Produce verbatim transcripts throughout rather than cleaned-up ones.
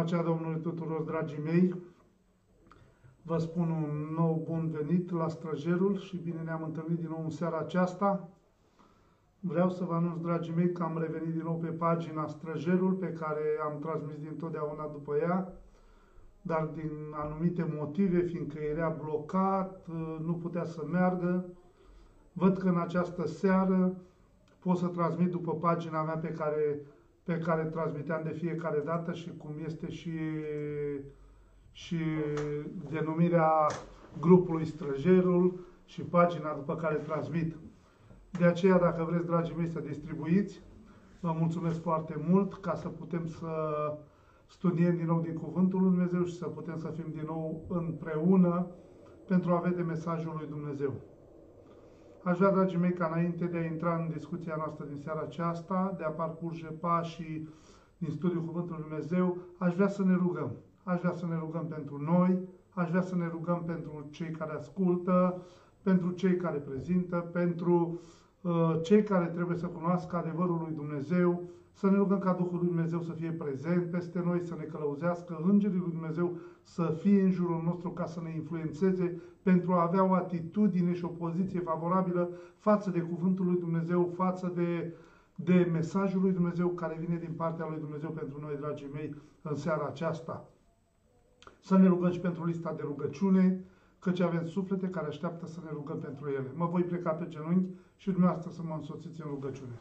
pacea Domnului tuturor, dragii mei. Vă spun un nou bun venit la Străjerul și bine ne-am întâlnit din nou în seara aceasta. Vreau să vă anunț, dragii mei, că am revenit din nou pe pagina Străjerul, pe care am transmis dintotdeauna după ea, dar din anumite motive, fiindcă era blocat, nu putea să meargă. Văd că în această seară pot să transmit după pagina mea pe care, pe care transmiteam de fiecare dată și cum este și, și denumirea grupului Străjerul și pagina după care transmit. De aceea, dacă vreți, dragii mei, să distribuiți, vă mulțumesc foarte mult ca să putem să studiem din nou din Cuvântul lui Dumnezeu și să putem să fim din nou împreună pentru a vede mesajul lui Dumnezeu. Aș vrea, dragii mei, ca înainte de a intra în discuția noastră din seara aceasta, de a parcurge pașii din studiul Cuvântului Lui Dumnezeu, aș vrea să ne rugăm. Aș vrea să ne rugăm pentru noi, aș vrea să ne rugăm pentru cei care ascultă, pentru cei care prezintă, pentru uh, cei care trebuie să cunoască adevărul lui Dumnezeu, să ne rugăm ca Duhul lui Dumnezeu să fie prezent peste noi, să ne călăuzească, Îngerii lui Dumnezeu să fie în jurul nostru ca să ne influențeze pentru a avea o atitudine și o poziție favorabilă față de Cuvântul lui Dumnezeu, față de, de mesajul lui Dumnezeu care vine din partea lui Dumnezeu pentru noi, dragii mei, în seara aceasta. Să ne rugăm și pentru lista de rugăciune, căci avem suflete care așteaptă să ne rugăm pentru ele. Mă voi pleca pe genunchi și dumneavoastră să mă însoțiți în rugăciune.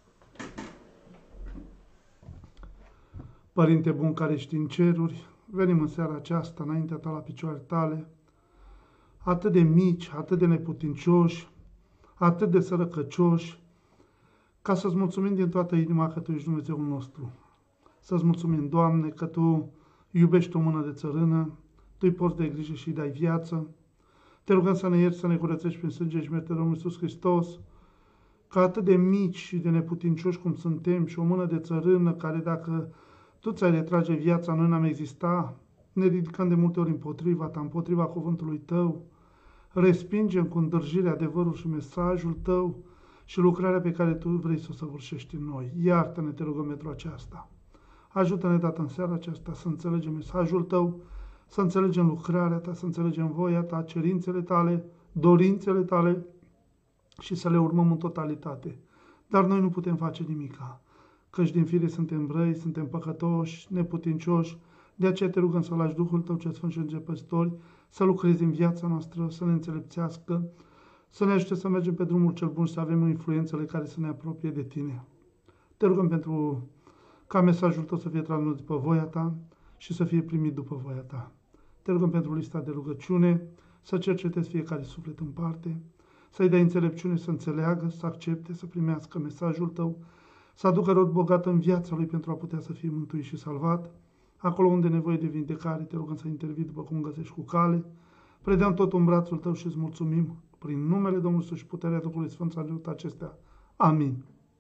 Părinte bun care ești în ceruri, venim în seara aceasta înaintea ta la picioarele tale, atât de mici, atât de neputincioși, atât de sărăcăcioși, ca să-ți mulțumim din toată inima că Tu ești Dumnezeul nostru. Să-ți mulțumim, Doamne, că Tu iubești o mână de țărână, Tu îi porți de grijă și îi dai viață. Te rugăm să ne ierți, să ne curățești prin sânge și merite Domnul Iisus Hristos, că atât de mici și de neputincioși cum suntem și o mână de țărână care dacă Tu ți-ai retrage viața, noi n-am exista, ne ridicăm de multe ori împotriva Ta, împotriva cuvântului Tău, respingem cu îndârjire adevărul și mesajul Tău și lucrarea pe care Tu vrei să o săvârșești în noi. Iartă-ne, te rugăm, pentru aceasta. Ajută-ne, Tată, în seara aceasta să înțelegem mesajul Tău, să înțelegem lucrarea Ta, să înțelegem voia Ta, cerințele Tale, dorințele Tale și să le urmăm în totalitate. Dar noi nu putem face nimica, căci din fire suntem răi, suntem păcătoși, neputincioși. De aceea te rugăm să lași Duhul Tău cel Sfânt și Îngerii Păstori să lucreze în viața noastră, să ne înțelepțească, să ne ajute să mergem pe drumul cel bun și să avem influențele care să ne apropie de Tine. Te rugăm pentru ca mesajul Tău să fie transmis după voia Ta și să fie primit după voia Ta. Te rugăm pentru lista de rugăciune, să cercetezi fiecare suflet în parte, să-i dai înțelepciune să înțeleagă, să accepte, să primească mesajul Tău, să aducă rod bogat în viața lui pentru a putea să fie mântuit și salvat. Acolo unde e nevoie de vindecare, te rugăm să intervii după cum găsești cu cale. Predeam totul în brațul Tău și îți mulțumim prin numele Domnului și puterea Duhului Sfânt să ajută acestea. Amin.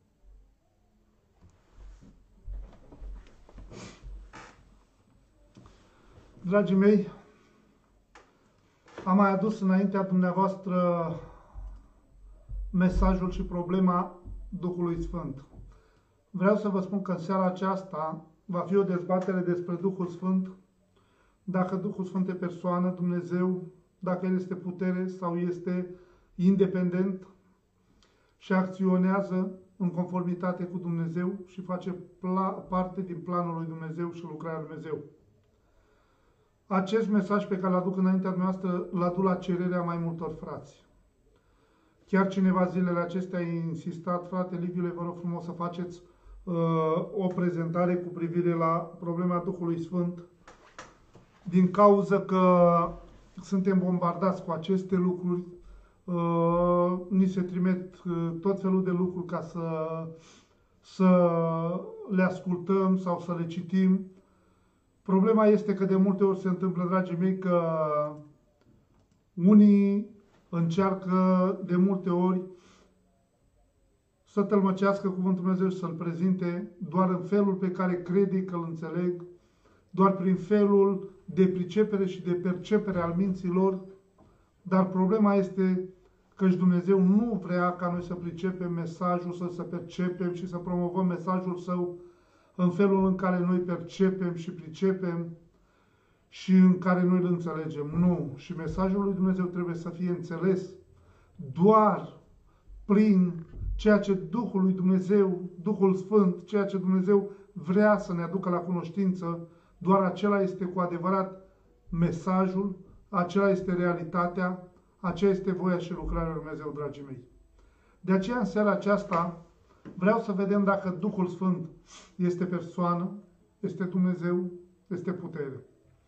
Dragii mei, am mai adus înaintea dumneavoastră mesajul și problema Duhului Sfânt. Vreau să vă spun că în seara aceasta va fi o dezbatere despre Duhul Sfânt, dacă Duhul Sfânt e persoană, Dumnezeu, dacă El este putere sau este independent și acționează în conformitate cu Dumnezeu și face parte din planul lui Dumnezeu și lucrarea lui Dumnezeu. Acest mesaj pe care îl aduc înaintea noastră l aduc la cererea mai multor frați. Chiar cineva zilele acestea a insistat, frate Liviule, vă rog frumos să faceți uh, o prezentare cu privire la problema Duhului Sfânt, din cauza că suntem bombardați cu aceste lucruri, uh, ni se trimit uh, tot felul de lucruri ca să, să le ascultăm sau să le citim. Problema este că de multe ori se întâmplă, dragii mei, că unii încearcă de multe ori să tălmăcească Cuvântul Dumnezeu și să-L prezinte doar în felul pe care crede că îl înțeleg, doar prin felul de pricepere și de percepere al minților, dar problema este că și Dumnezeu nu vrea ca noi să pricepem mesajul, să, să percepem și să promovăm mesajul Său în felul în care noi percepem și pricepem și în care noi îl înțelegem. Nu. Și mesajul lui Dumnezeu trebuie să fie înțeles doar prin ceea ce Duhul lui Dumnezeu, Duhul Sfânt, ceea ce Dumnezeu vrea să ne aducă la cunoștință, doar acela este cu adevărat mesajul, acela este realitatea, aceea este voia și lucrarea lui Dumnezeu, dragii mei. De aceea, în seara aceasta, vreau să vedem dacă Duhul Sfânt este persoană, este Dumnezeu, este putere.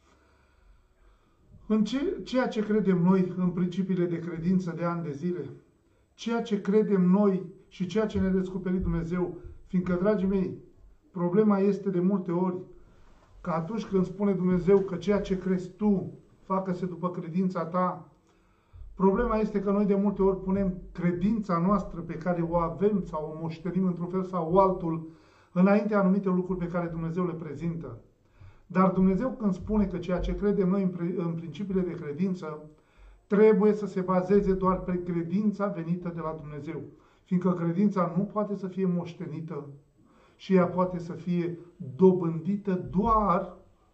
În ce, ceea ce credem noi în principiile de credință de ani de zile, ceea ce credem noi și ceea ce ne-a descoperit Dumnezeu, fiindcă, dragii mei, problema este de multe ori că atunci când spune Dumnezeu că ceea ce crezi tu, facă-se după credința ta, problema este că noi de multe ori punem credința noastră pe care o avem sau o moștenim într-un fel sau altul înainte anumite lucruri pe care Dumnezeu le prezintă. Dar Dumnezeu când spune că ceea ce credem noi în principiile de credință trebuie să se bazeze doar pe credința venită de la Dumnezeu. Fiindcă credința nu poate să fie moștenită și ea poate să fie dobândită doar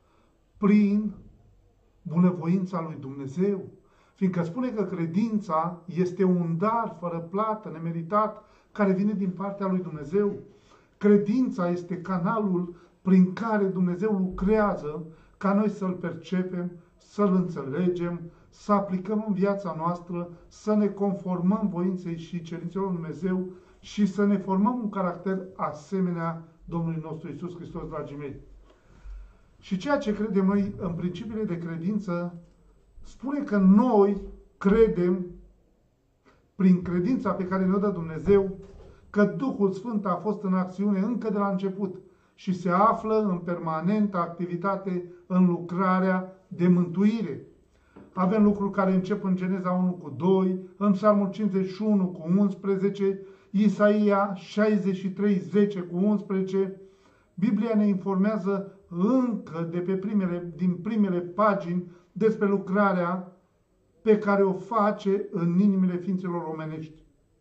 prin bunăvoința lui Dumnezeu. Fiindcă spune că credința este un dar fără plată, nemeritat, care vine din partea lui Dumnezeu. Credința este canalul prin care Dumnezeu lucrează ca noi să-L percepem, să-L înțelegem, să aplicăm în viața noastră, să ne conformăm voinței și cerințelor lui Dumnezeu și să ne formăm un caracter asemenea Domnului nostru Iisus Hristos, dragii mei. Și ceea ce credem noi în principiile de credință spune că noi credem, prin credința pe care ne-o dă Dumnezeu, că Duhul Sfânt a fost în acțiune încă de la început și se află în permanentă activitate în lucrarea de mântuire. Avem lucruri care încep în Geneza unu cu doi, în Psalmul cincizeci și unu cu unsprezece, Isaia șaizeci și trei, zece cu unsprezece. Biblia ne informează încă de pe primele, din primele pagini despre lucrarea pe care o face în inimile ființelor omenești.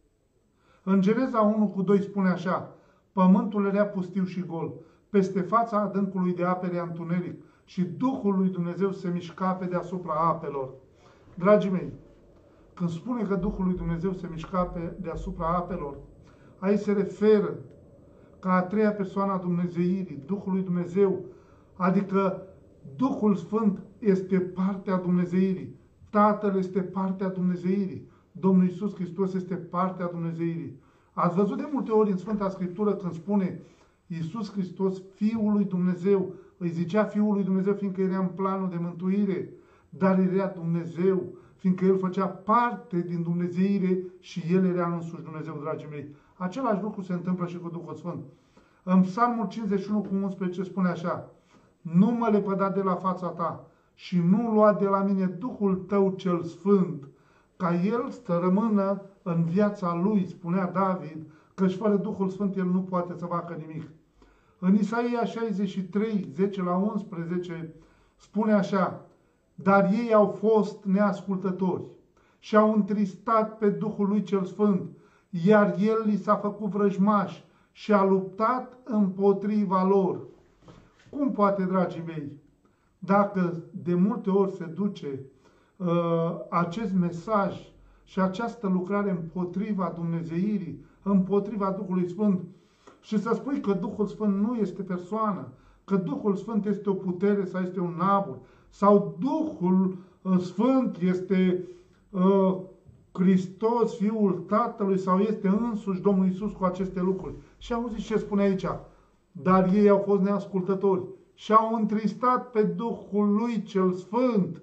În Geneza unu cu doi spune așa: pământul era pustiu și gol, peste fața adâncului de ape era întuneric și Duhul lui Dumnezeu se mișca pe deasupra apelor. Dragii mei, când spune că Duhul lui Dumnezeu se mișca pe deasupra apelor, aici se referă ca a treia persoană a Dumnezeirii, Duhul lui Dumnezeu, adică Duhul Sfânt este partea Dumnezeirii, Tatăl este partea Dumnezeirii, Domnul Iisus Hristos este partea Dumnezeirii. Ați văzut de multe ori în Sfânta Scriptură când spune Iisus Hristos, Fiul lui Dumnezeu, îi zicea Fiul lui Dumnezeu fiindcă era în planul de mântuire, dar era Dumnezeu, fiindcă El făcea parte din Dumnezeire și El era însuși Dumnezeu, dragii mei. Același lucru se întâmplă și cu Duhul Sfânt. În Psalmul cincizeci și unu cu unsprezece spune așa: nu mă lepăda de la fața ta și nu lua de la mine Duhul tău cel Sfânt, ca El să rămână în viața lui, spunea David, căci fără Duhul Sfânt El nu poate să facă nimic. În Isaia șaizeci și trei, zece la unsprezece spune așa: dar ei au fost neascultători și au întristat pe Duhul lui cel Sfânt, iar El li s-a făcut vrăjmaș și a luptat împotriva lor. Cum poate, dragii mei, dacă de multe ori se duce uh, acest mesaj și această lucrare împotriva Dumnezeirii, împotriva Duhului Sfânt, și să spui că Duhul Sfânt nu este persoană, că Duhul Sfânt este o putere sau este un nabur, sau Duhul Sfânt este uh, Hristos, Fiul Tatălui, sau este însuși Domnul Iisus cu aceste lucruri. Și auziți ce spune aici? Dar ei au fost neascultători și au întristat pe Duhul lui cel Sfânt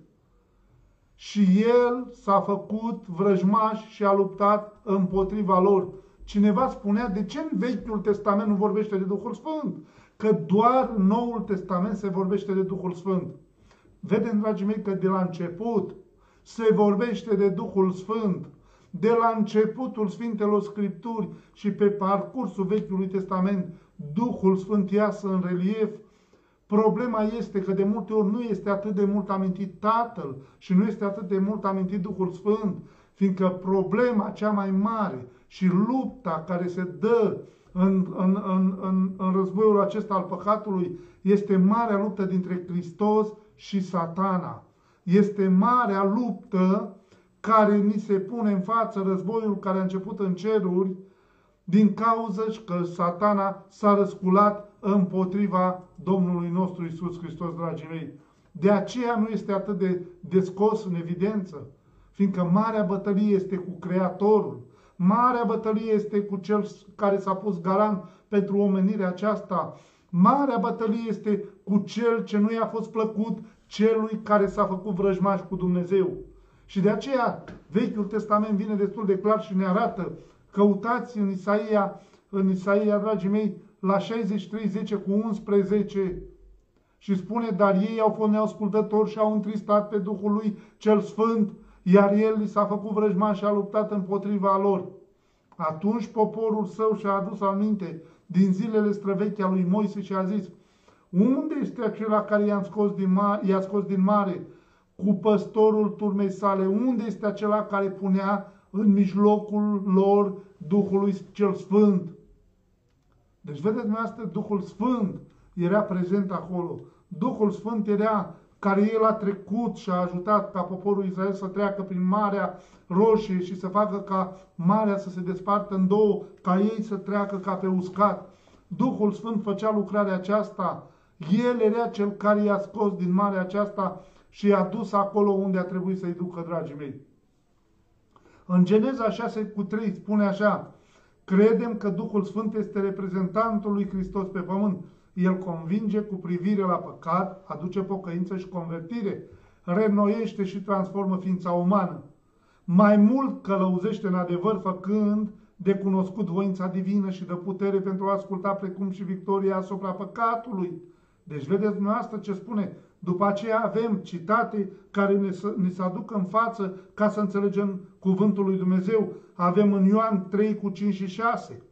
și El s-a făcut vrăjmaș și a luptat împotriva lor. Cineva spunea, de ce în Vechiul Testament nu vorbește de Duhul Sfânt? Că doar în Noul Testament se vorbește de Duhul Sfânt. Vedem, dragii mei, că de la început se vorbește de Duhul Sfânt. De la începutul Sfintelor Scripturi și pe parcursul Vechiului Testament, Duhul Sfânt iasă în relief. Problema este că de multe ori nu este atât de mult amintit Tatăl și nu este atât de mult amintit Duhul Sfânt, fiindcă problema cea mai mare și lupta care se dă în, în, în, în, în războiul acesta al păcatului, este marea luptă dintre Hristos și Satana. Este marea luptă care ni se pune în față, războiul care a început în ceruri, din cauza că Satana s-a răsculat împotriva Domnului nostru Iisus Hristos, dragii mei. De aceea nu este atât de descos în evidență, fiindcă marea bătălie este cu Creatorul, marea bătălie este cu Cel care s-a pus garant pentru omenirea aceasta, marea bătălie este cu Cel ce nu i-a fost plăcut celui care s-a făcut vrăjmaș cu Dumnezeu. Și de aceea Vechiul Testament vine destul de clar și ne arată. Căutați în Isaia, în Isaia, dragii mei, la șaizeci și trei, zece cu unsprezece și spune, dar ei au fost neascultători și au întristat pe Duhul lui cel Sfânt, iar el li s-a făcut vrăjmaș și a luptat împotriva lor. Atunci poporul său și-a adus aminte din zilele străvechi a lui Moise și a zis, unde este acela care i-a scos din mare, i-a scos din mare cu păstorul turmei sale? Unde este acela care punea în mijlocul lor Duhului cel Sfânt? Deci vedeți dumneavoastră, Duhul Sfânt era prezent acolo. Duhul Sfânt era care el a trecut și a ajutat ca poporul Israel să treacă prin Marea Roșie și să facă ca marea să se despartă în două, ca ei să treacă ca pe uscat. Duhul Sfânt făcea lucrarea aceasta. El era cel care i-a scos din marea aceasta și i-a dus acolo unde a trebuit să-i ducă, dragii mei. În Geneza șase cu trei spune așa, credem că Duhul Sfânt este reprezentantul lui Hristos pe pământ. El convinge cu privire la păcat, aduce pocăință și convertire, reînnoiește și transformă ființa umană. Mai mult călăuzește în adevăr, făcând de cunoscut voința divină și de putere pentru a asculta, precum și victoria asupra păcatului. Deci vedeți dumneavoastră ce spune. După aceea avem citate care ne, ne se aduc în față ca să înțelegem cuvântul lui Dumnezeu. Avem în Ioan trei cu cinci și șase.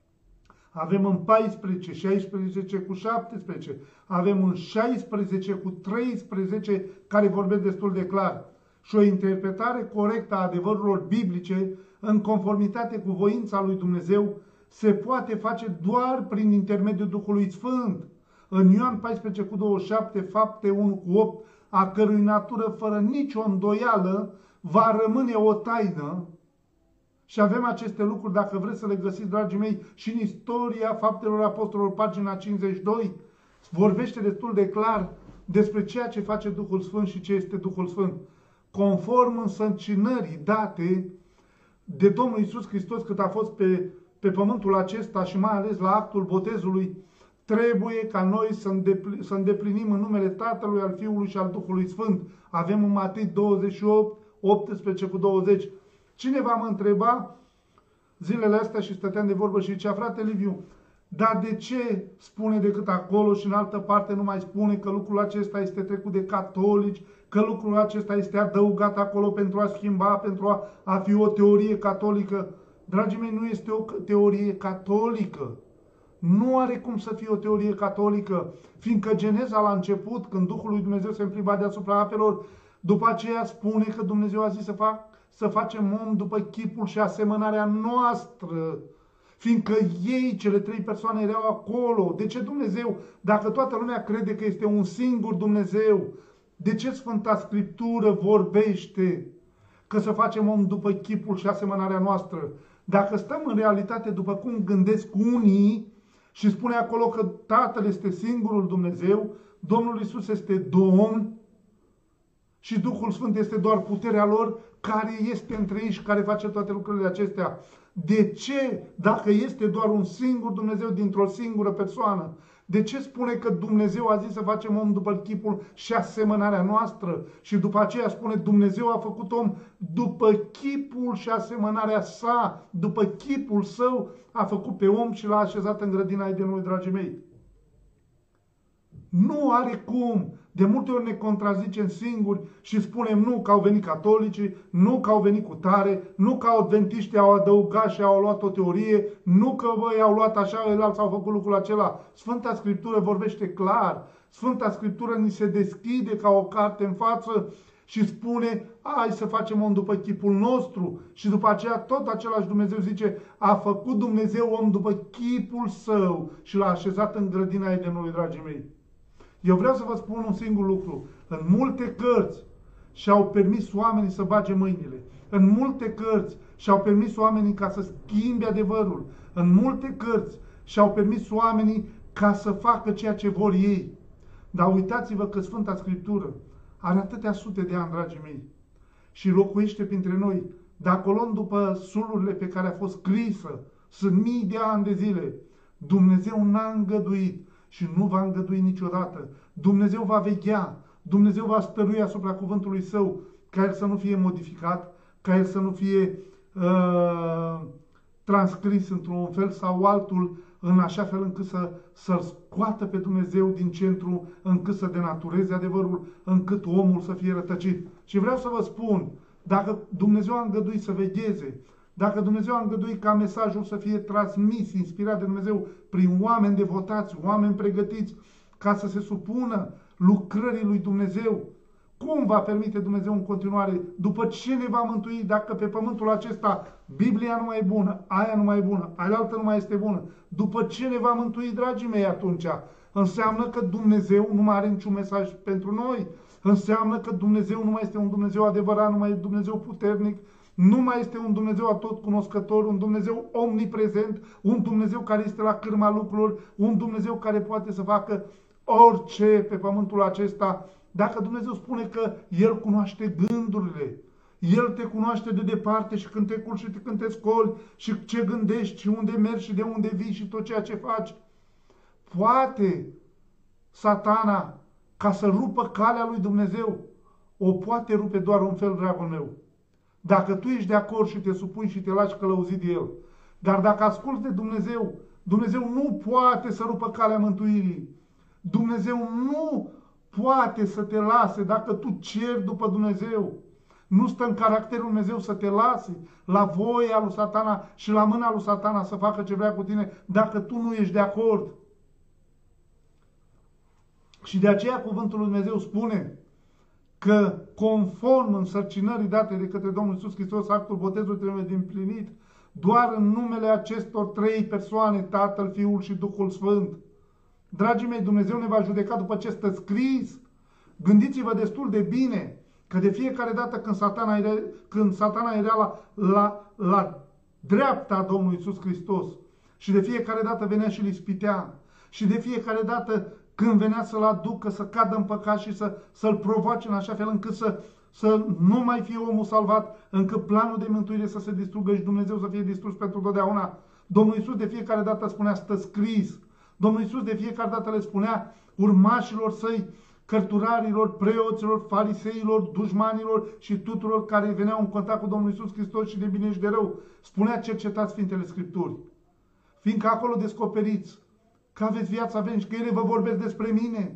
Avem în paisprezece, șaisprezece cu șaptesprezece. Avem în șaisprezece cu treisprezece care vorbesc destul de clar. Și o interpretare corectă a adevărurilor biblice în conformitate cu voința lui Dumnezeu se poate face doar prin intermediul Duhului Sfânt. În Ioan paisprezece cu douăzeci și șapte, fapte unu cu opt, a cărui natură fără nicio îndoială va rămâne o taină. Și avem aceste lucruri, dacă vreți să le găsiți, dragii mei, și în istoria Faptelor Apostolilor, pagina cincizeci și doi, vorbește destul de clar despre ceea ce face Duhul Sfânt și ce este Duhul Sfânt. Conform însărcinării date de Domnul Iisus Hristos cât a fost pe, pe pământul acesta și mai ales la actul botezului, trebuie ca noi să îndeplinim în numele Tatălui, al Fiului și al Duhului Sfânt. Avem în Matei douăzeci și opt, optsprezece cu douăzeci. Cineva mă întreba zilele astea și stăteam de vorbă și zicea, frate Liviu, dar de ce spune decât acolo și în altă parte nu mai spune că lucrul acesta este trecut de catolici, că lucrul acesta este adăugat acolo pentru a schimba, pentru a, a fi o teorie catolică? Dragii mei, nu este o teorie catolică. Nu are cum să fie o teorie catolică, fiindcă Geneza la început, când Duhul lui Dumnezeu se împlimba deasupra apelor, după aceea spune că Dumnezeu a zis să, fac, să facem om după chipul și asemănarea noastră, fiindcă ei, cele trei persoane, erau acolo. De ce Dumnezeu, dacă toată lumea crede că este un singur Dumnezeu, de ce Sfânta Scriptură vorbește că să facem om după chipul și asemănarea noastră? Dacă stăm în realitate după cum gândesc unii, și spune acolo că Tatăl este singurul Dumnezeu, Domnul Iisus este Domn și Duhul Sfânt este doar puterea lor care este între ei și care face toate lucrurile acestea. De ce, dacă este doar un singur Dumnezeu dintr-o singură persoană, de ce spune că Dumnezeu a zis să facem om după chipul și asemănarea noastră? Și după aceea spune Dumnezeu a făcut om după chipul și asemănarea sa, după chipul său a făcut pe om și l-a așezat în grădina Edenului, dragii mei. Nu are cum. De multe ori ne contrazicem singuri și spunem nu că au venit catolicii, nu că au venit cu tare, nu că adventiștii au adăugat și au luat o teorie, nu că băi au luat așa, alții au făcut lucrul acela. Sfânta Scriptură vorbește clar. Sfânta Scriptură ni se deschide ca o carte în față și spune, hai să facem om după chipul nostru. Și după aceea tot același Dumnezeu zice, a făcut Dumnezeu om după chipul său și l-a așezat în grădina Edenului, dragii mei. Eu vreau să vă spun un singur lucru. În multe cărți și-au permis oamenii să bage mâinile. În multe cărți și-au permis oamenii ca să schimbe adevărul. În multe cărți și-au permis oamenii ca să facă ceea ce vor ei. Dar uitați-vă că Sfânta Scriptură are atâtea sute de ani, dragii mei, și locuiește printre noi. Dacă o luăm după sulurile pe care a fost scrisă, sunt mii de ani de zile, Dumnezeu n-a îngăduit și nu va îngădui niciodată. Dumnezeu va veghea, Dumnezeu va stărui asupra cuvântului Său, ca el să nu fie modificat, ca el să nu fie uh, transcris într-un fel sau altul, în așa fel încât să, să-L scoată pe Dumnezeu din centru, încât să denatureze adevărul, încât omul să fie rătăcit. Și vreau să vă spun, dacă Dumnezeu a îngăduit să vegheze, dacă Dumnezeu a îngăduit ca mesajul să fie transmis, inspirat de Dumnezeu prin oameni devotați, oameni pregătiți, ca să se supună lucrării lui Dumnezeu, cum va permite Dumnezeu în continuare, după ce ne va mântui, dacă pe pământul acesta Biblia nu mai e bună, aia nu mai e bună, aia altă nu mai este bună, după ce ne va mântui, dragii mei, atunci înseamnă că Dumnezeu nu mai are niciun mesaj pentru noi, înseamnă că Dumnezeu nu mai este un Dumnezeu adevărat, nu mai este Dumnezeu puternic, nu mai este un Dumnezeu atotcunoscător, un Dumnezeu omniprezent, un Dumnezeu care este la cârma lucrurilor, un Dumnezeu care poate să facă orice pe pământul acesta. Dacă Dumnezeu spune că El cunoaște gândurile, El te cunoaște de departe și când te culci și când te scoli și ce gândești și unde mergi și de unde vii și tot ceea ce faci, poate Satana, ca să rupă calea lui Dumnezeu, o poate rupe doar un fel, dragul meu. Dacă tu ești de acord și te supui și te lași călăuzit de El. Dar dacă asculți de Dumnezeu, Dumnezeu nu poate să rupă calea mântuirii. Dumnezeu nu poate să te lase dacă tu ceri după Dumnezeu. Nu stă în caracterul Dumnezeu să te lase la voia lui Satana și la mâna lui Satana să facă ce vrea cu tine dacă tu nu ești de acord. Și de aceea cuvântul lui Dumnezeu spune că conform însărcinării date de către Domnul Iisus Hristos, actul botezului trebuie de împlinit doar în numele acestor trei persoane, Tatăl, Fiul și Duhul Sfânt. Dragii mei, Dumnezeu ne va judeca după ce stă scris. Gândiți-vă destul de bine că de fiecare dată când Satana era, când Satana era la, la, la dreapta Domnului Iisus Hristos și de fiecare dată venea și îl ispitea și de fiecare dată când venea să-l aducă, să cadă în păcat și să, să-l provoace în așa fel încât să, să nu mai fie omul salvat, încât planul de mântuire să se distrugă și Dumnezeu să fie distrus pentru totdeauna. Domnul Iisus de fiecare dată spunea, stă scris. Domnul Iisus de fiecare dată le spunea urmașilor săi, cărturarilor, preoților, fariseilor, dușmanilor și tuturor care veneau în contact cu Domnul Iisus Hristos și de bine și de rău. Spunea, cercetați Sfintele Scripturi, fiindcă acolo descoperiți că aveți viața veșnică, că ele vă vorbesc despre mine.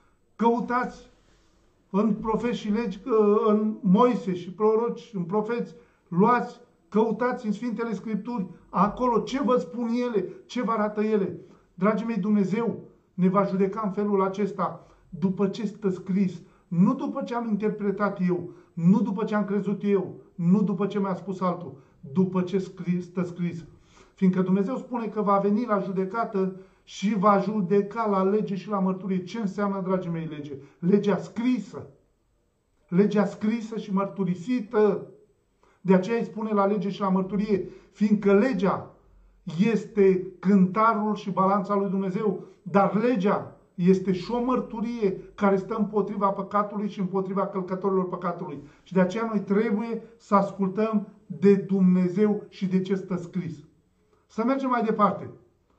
Căutați în profeți și legi, în Moise și proroci, în profeți, luați, căutați în Sfintele Scripturi, acolo ce vă spun ele, ce vă arată ele. Dragii mei, Dumnezeu ne va judeca în felul acesta după ce stă scris, nu după ce am interpretat eu, nu după ce am crezut eu, nu după ce mi-a spus altul, după ce scris, stă scris. Fiindcă Dumnezeu spune că va veni la judecată și va judeca la lege și la mărturie. Ce înseamnă, dragii mei, lege? Legea scrisă. Legea scrisă și mărturisită. De aceea îi spune la lege și la mărturie, fiindcă legea este cântarul și balanța lui Dumnezeu, dar legea este și o mărturie care stă împotriva păcatului și împotriva călcătorilor păcatului. Și de aceea noi trebuie să ascultăm de Dumnezeu și de ce stă scris. Să mergem mai departe.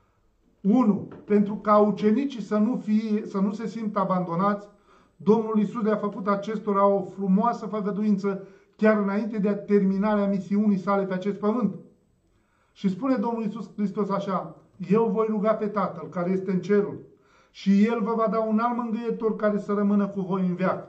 unu. Pentru ca ucenicii să nu, fie, să nu se simtă abandonați, Domnul Iisus le-a făcut acestora o frumoasă făgăduință chiar înainte de terminarea misiunii sale pe acest pământ. Și spune Domnul Iisus Hristos așa, eu voi ruga pe Tatăl care este în cerul și El vă va da un alt mângâietor care să rămână cu voi în veac.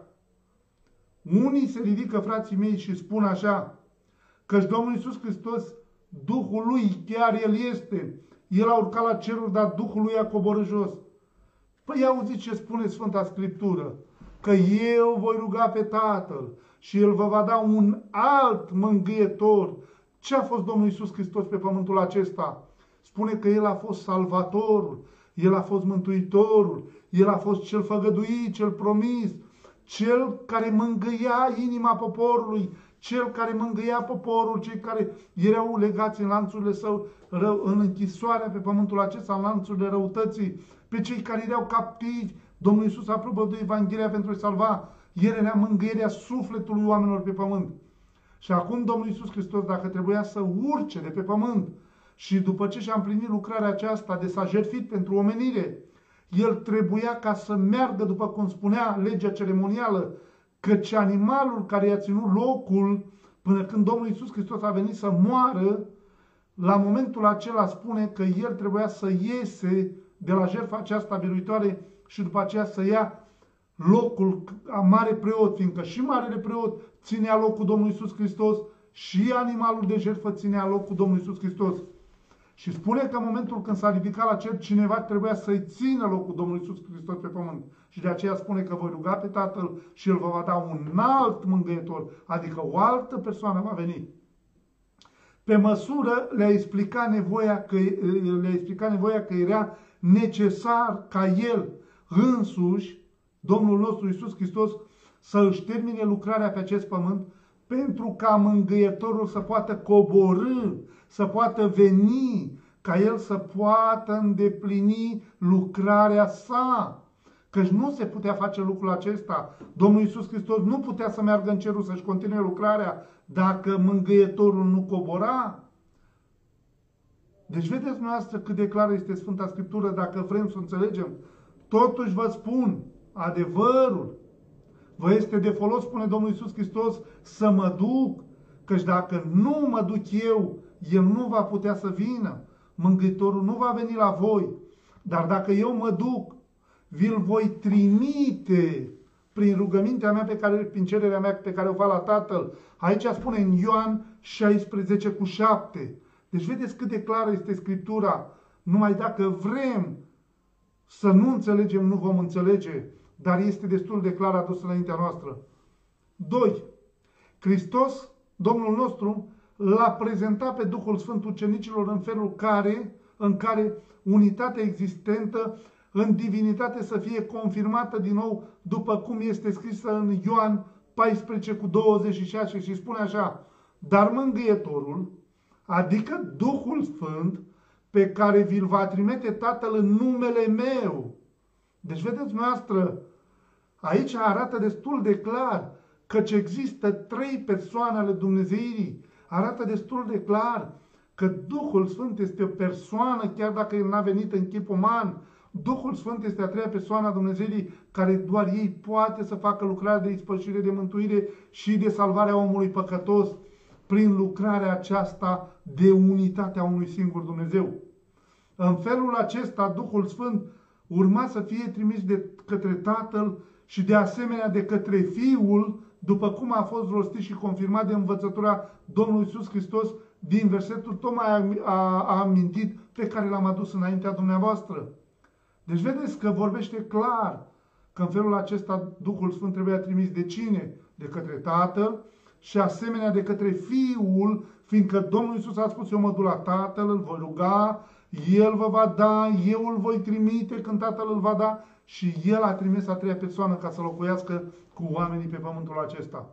Unii se ridică, frații mei, și spun așa, căci Domnul Iisus Hristos, Duhul Lui, chiar El este, El a urcat la ceruri, dar Duhul Lui a coborât jos. Păi auziți ce spune Sfânta Scriptură, că eu voi ruga pe Tatăl și El vă va da un alt mângâietor. Ce a fost Domnul Iisus Hristos pe pământul acesta? Spune că El a fost salvatorul, El a fost mântuitorul, El a fost cel făgăduit, cel promis, cel care mângâia inima poporului, cel care mângâia poporul, cei care erau legați în lanțurile său, în închisoarea pe pământul acesta, în lanțurile răutății, pe cei care erau captivi. Domnul Iisus a propovăduit Evanghelia pentru a-i salva. El era mângâierea sufletului oamenilor pe pământ. Și acum Domnul Iisus Hristos, dacă trebuia să urce de pe pământ și după ce și-a împlinit lucrarea aceasta de s-a jertfit pentru omenire, El trebuia ca să meargă, după cum spunea legea ceremonială, căci animalul care i-a ținut locul până când Domnul Iisus Hristos a venit să moară, la momentul acela spune că El trebuia să iese de la jertfa aceasta biruitoare și după aceea să ia locul a mare preot, fiindcă și marele preot ținea locul Domnului Iisus Hristos și animalul de jertfă ținea locul Domnului Iisus Hristos. Și spune că în momentul când s-a ridicat la cer, cineva trebuia să-i țină locul Domnului Iisus Hristos pe pământ. Și de aceea spune că voi ruga pe Tatăl și El vă va da un alt mângâietor, adică o altă persoană va veni. Pe măsură le-a explicat nevoia că, le-a explicat nevoia că era necesar ca El însuși, Domnul nostru Iisus Hristos, să își termine lucrarea pe acest pământ, pentru ca mângâietorul să poată coborî, să poată veni, ca El să poată îndeplini lucrarea sa. Căci nu se putea face lucrul acesta. Domnul Iisus Hristos nu putea să meargă în cerul să-și continue lucrarea dacă mângâietorul nu cobora. Deci vedeți dumneavoastră cât de clară este Sfânta Scriptură, dacă vrem să înțelegem. Totuși vă spun adevărul. Vă este de folos, spune Domnul Iisus Hristos, să mă duc, căci dacă nu mă duc eu, El nu va putea să vină. Mângâitorul nu va veni la voi. Dar dacă eu mă duc, vi-l voi trimite prin rugămintea mea, pe care, prin cererea mea pe care o fac la Tatăl. Aici spune în Ioan șaisprezece cu șapte. Deci vedeți cât de clară este Scriptura. Numai dacă vrem să nu înțelegem, nu vom înțelege, dar este destul de clar adus înaintea noastră. doi. Hristos, Domnul nostru, l-a prezentat pe Duhul Sfânt ucenicilor în felul care, în care unitatea existentă în divinitate să fie confirmată din nou, după cum este scrisă în Ioan paisprezece cu douăzeci și șase și spune așa: dar mângâietorul, adică Duhul Sfânt, pe care vi-l va trimite Tatăl în numele meu. Deci vedeți noastră, aici arată destul de clar căci există trei persoane ale Dumnezeirii. Arată destul de clar că Duhul Sfânt este o persoană, chiar dacă El n-a venit în chip uman. Duhul Sfânt este a treia persoană a Dumnezeirii, care doar ei poate să facă lucrarea de ispășire, de mântuire și de salvarea omului păcătos prin lucrarea aceasta de unitatea unui singur Dumnezeu. În felul acesta, Duhul Sfânt urma să fie trimis de către Tatăl și de asemenea de către Fiul, după cum a fost rostit și confirmat de învățătura Domnului Iisus Hristos din versetul tocmai a, a amintit pe care l-am adus înaintea dumneavoastră. Deci vedeți că vorbește clar că în felul acesta Duhul Sfânt trebuia trimis de cine? De către Tatăl și asemenea de către Fiul, fiindcă Domnul Iisus a spus: eu mă duc la Tatăl, îl voi ruga, El vă va da, eu îl voi trimite când Tatăl îl va da, și El a trimis a treia persoană ca să locuiască cu oamenii pe pământul acesta.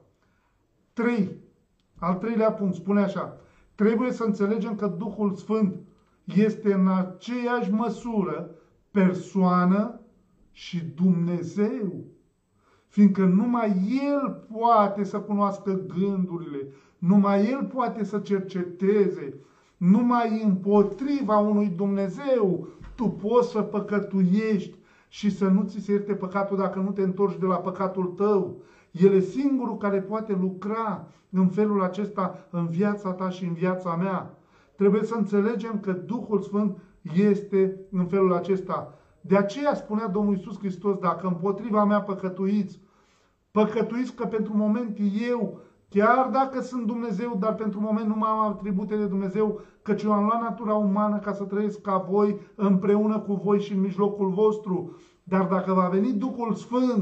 trei. Al treilea punct spune așa: trebuie să înțelegem că Duhul Sfânt este în aceeași măsură persoană și Dumnezeu, fiindcă numai El poate să cunoască gândurile, numai El poate să cerceteze, numai împotriva unui Dumnezeu tu poți să păcătuiești și să nu ți se ierte păcatul dacă nu te întorci de la păcatul tău. El e singurul care poate lucra în felul acesta în viața ta și în viața mea. Trebuie să înțelegem că Duhul Sfânt este în felul acesta. De aceea spunea Domnul Iisus Hristos: dacă împotriva mea păcătuiți, păcătuiți că pentru moment eu, chiar dacă sunt Dumnezeu, dar pentru moment nu am atribute de Dumnezeu, căci eu am luat natura umană ca să trăiesc ca voi, împreună cu voi și în mijlocul vostru. Dar dacă va veni Duhul Sfânt,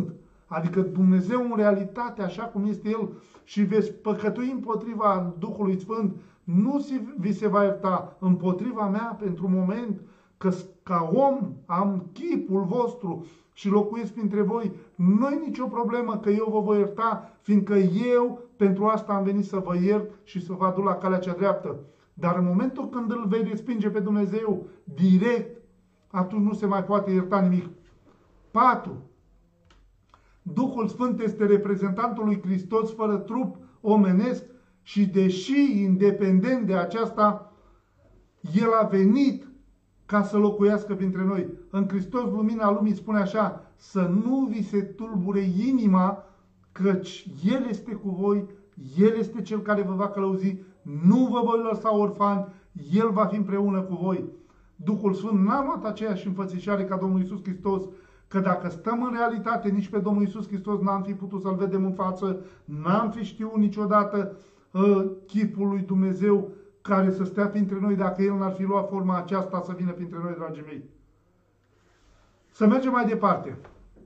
adică Dumnezeu în realitate, așa cum este El, și veți păcătui împotriva Duhului Sfânt, nu vi se va ierta împotriva mea pentru moment, că ca om am chipul vostru și locuiesc printre voi, nu-i nicio problemă că eu vă voi ierta, fiindcă eu pentru asta am venit să vă iert și să vă aduc la calea cea dreaptă. Dar în momentul când îl vei respinge pe Dumnezeu direct, atunci nu se mai poate ierta nimic. patru. Duhul Sfânt este reprezentantul lui Hristos fără trup omenesc și deși independent de aceasta, El a venit ca să locuiască printre noi. În Hristos lumina lumii spune așa: să nu vi se tulbure inima, căci El este cu voi, El este Cel care vă va călăuzi, nu vă voi lăsa orfani, El va fi împreună cu voi. Duhul Sfânt n-a luat aceeași înfățișare ca Domnul Iisus Hristos, că dacă stăm în realitate, nici pe Domnul Iisus Hristos n-am fi putut să-L vedem în față, n-am fi știut niciodată uh, chipul lui Dumnezeu care să stea printre noi dacă El n-ar fi luat forma aceasta să vină printre noi, dragii mei. Să mergem mai departe.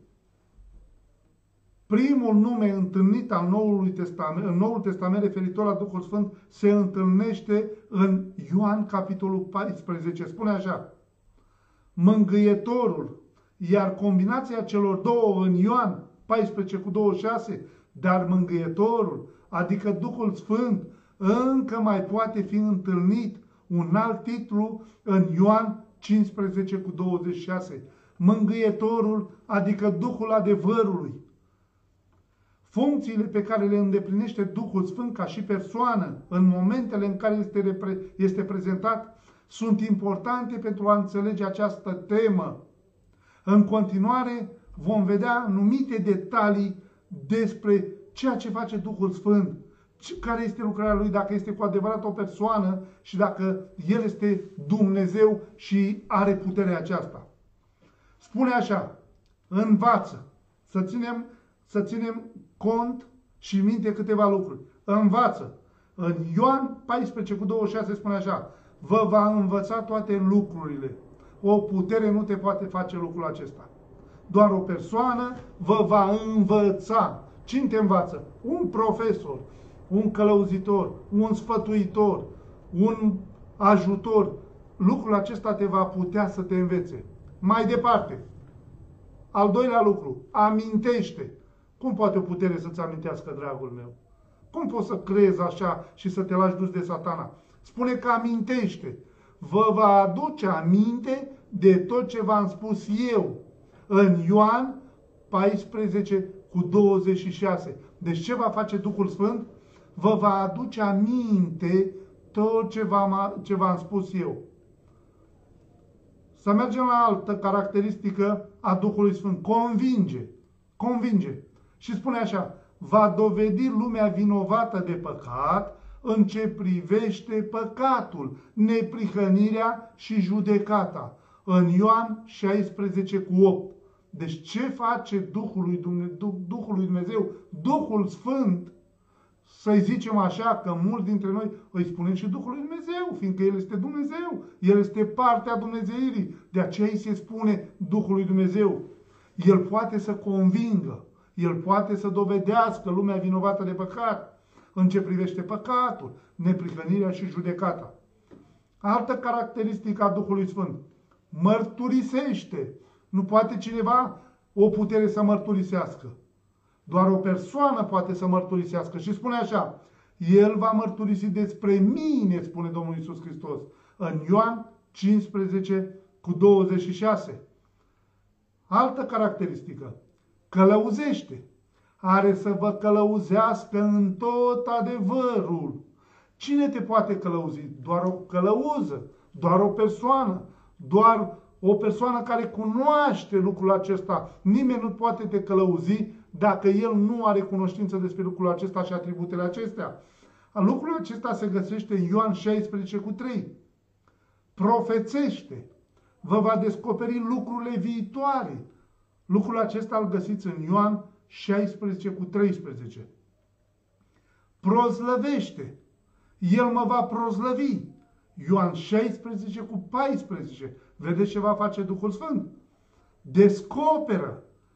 Primul nume întâlnit al Noului Testament, în Noul Testament referitor la Duhul Sfânt se întâlnește în Ioan, capitolul paisprezece. Spune așa: Mângâietorul, iar combinația celor două în Ioan paisprezece cu douăzeci și șase, dar Mângâietorul, adică Duhul Sfânt, încă mai poate fi întâlnit, un alt titlu, în Ioan cincisprezece cu douăzeci și șase. Mângâietorul, adică Duhul adevărului. Funcțiile pe care le îndeplinește Duhul Sfânt ca și persoană în momentele în care este, repre este prezentat sunt importante pentru a înțelege această temă. În continuare vom vedea anumite detalii despre ceea ce face Duhul Sfânt, care este lucrarea Lui, dacă este cu adevărat o persoană și dacă El este Dumnezeu și are puterea aceasta. Spune așa: învață, să ținem, să ținem cont și minte câteva lucruri. Învață. În Ioan paisprezece cu douăzeci și șase spune așa: vă va învăța toate lucrurile. O putere nu te poate face lucrul acesta. Doar o persoană vă va învăța. Cine te învață? Un profesor, un călăuzitor, un sfătuitor, un ajutor. Lucrul acesta te va putea să te învețe. Mai departe, al doilea lucru, amintește. Cum poate o putere să-ți amintească, dragul meu? Cum poți să crezi așa și să te lași dus de Satana? Spune că amintește. Vă va aduce aminte de tot ce v-am spus eu. În Ioan paisprezece cu douăzeci și șase. Deci ce va face Duhul Sfânt? Vă va aduce aminte tot ce v-am spus eu. Să mergem la altă caracteristică a Duhului Sfânt. Convinge. Convinge. Și spune așa: va dovedi lumea vinovată de păcat în ce privește păcatul, neprihănirea și judecata. În Ioan șaisprezece cu opt. Deci ce face Duhul lui Dumnezeu, Duhul lui Dumnezeu, Duhul Sfânt? Să-i zicem așa, că mulți dintre noi îi spunem și Duhul lui Dumnezeu, fiindcă El este Dumnezeu, El este partea Dumnezeirii. De aceea îi se spune Duhul lui Dumnezeu. El poate să convingă, El poate să dovedească lumea vinovată de păcat în ce privește păcatul, neprihănirea și judecata. Altă caracteristică a Duhului Sfânt: mărturisește. Nu poate cineva o putere să mărturisească. Doar o persoană poate să mărturisească. Și spune așa: El va mărturisi despre mine, spune Domnul Iisus Hristos. În Ioan cincisprezece cu douăzeci și șase. Altă caracteristică: călăuzește. Are să vă călăuzească în tot adevărul. Cine te poate călăuzi? Doar o călăuză, doar o persoană, doar o persoană care cunoaște lucrul acesta. Nimeni nu poate te călăuzi dacă el nu are cunoștință despre lucrul acesta și atributele acestea. Lucrul acesta se găsește în Ioan șaisprezece cu trei. Profețește. Vă va descoperi lucrurile viitoare. Lucrul acesta îl găsiți în Ioan șaisprezece cu treisprezece. Prozlăvește. El mă va prozlăvi. Ioan șaisprezece cu paisprezece. Vedeți ce va face Duhul Sfânt? Descoperă.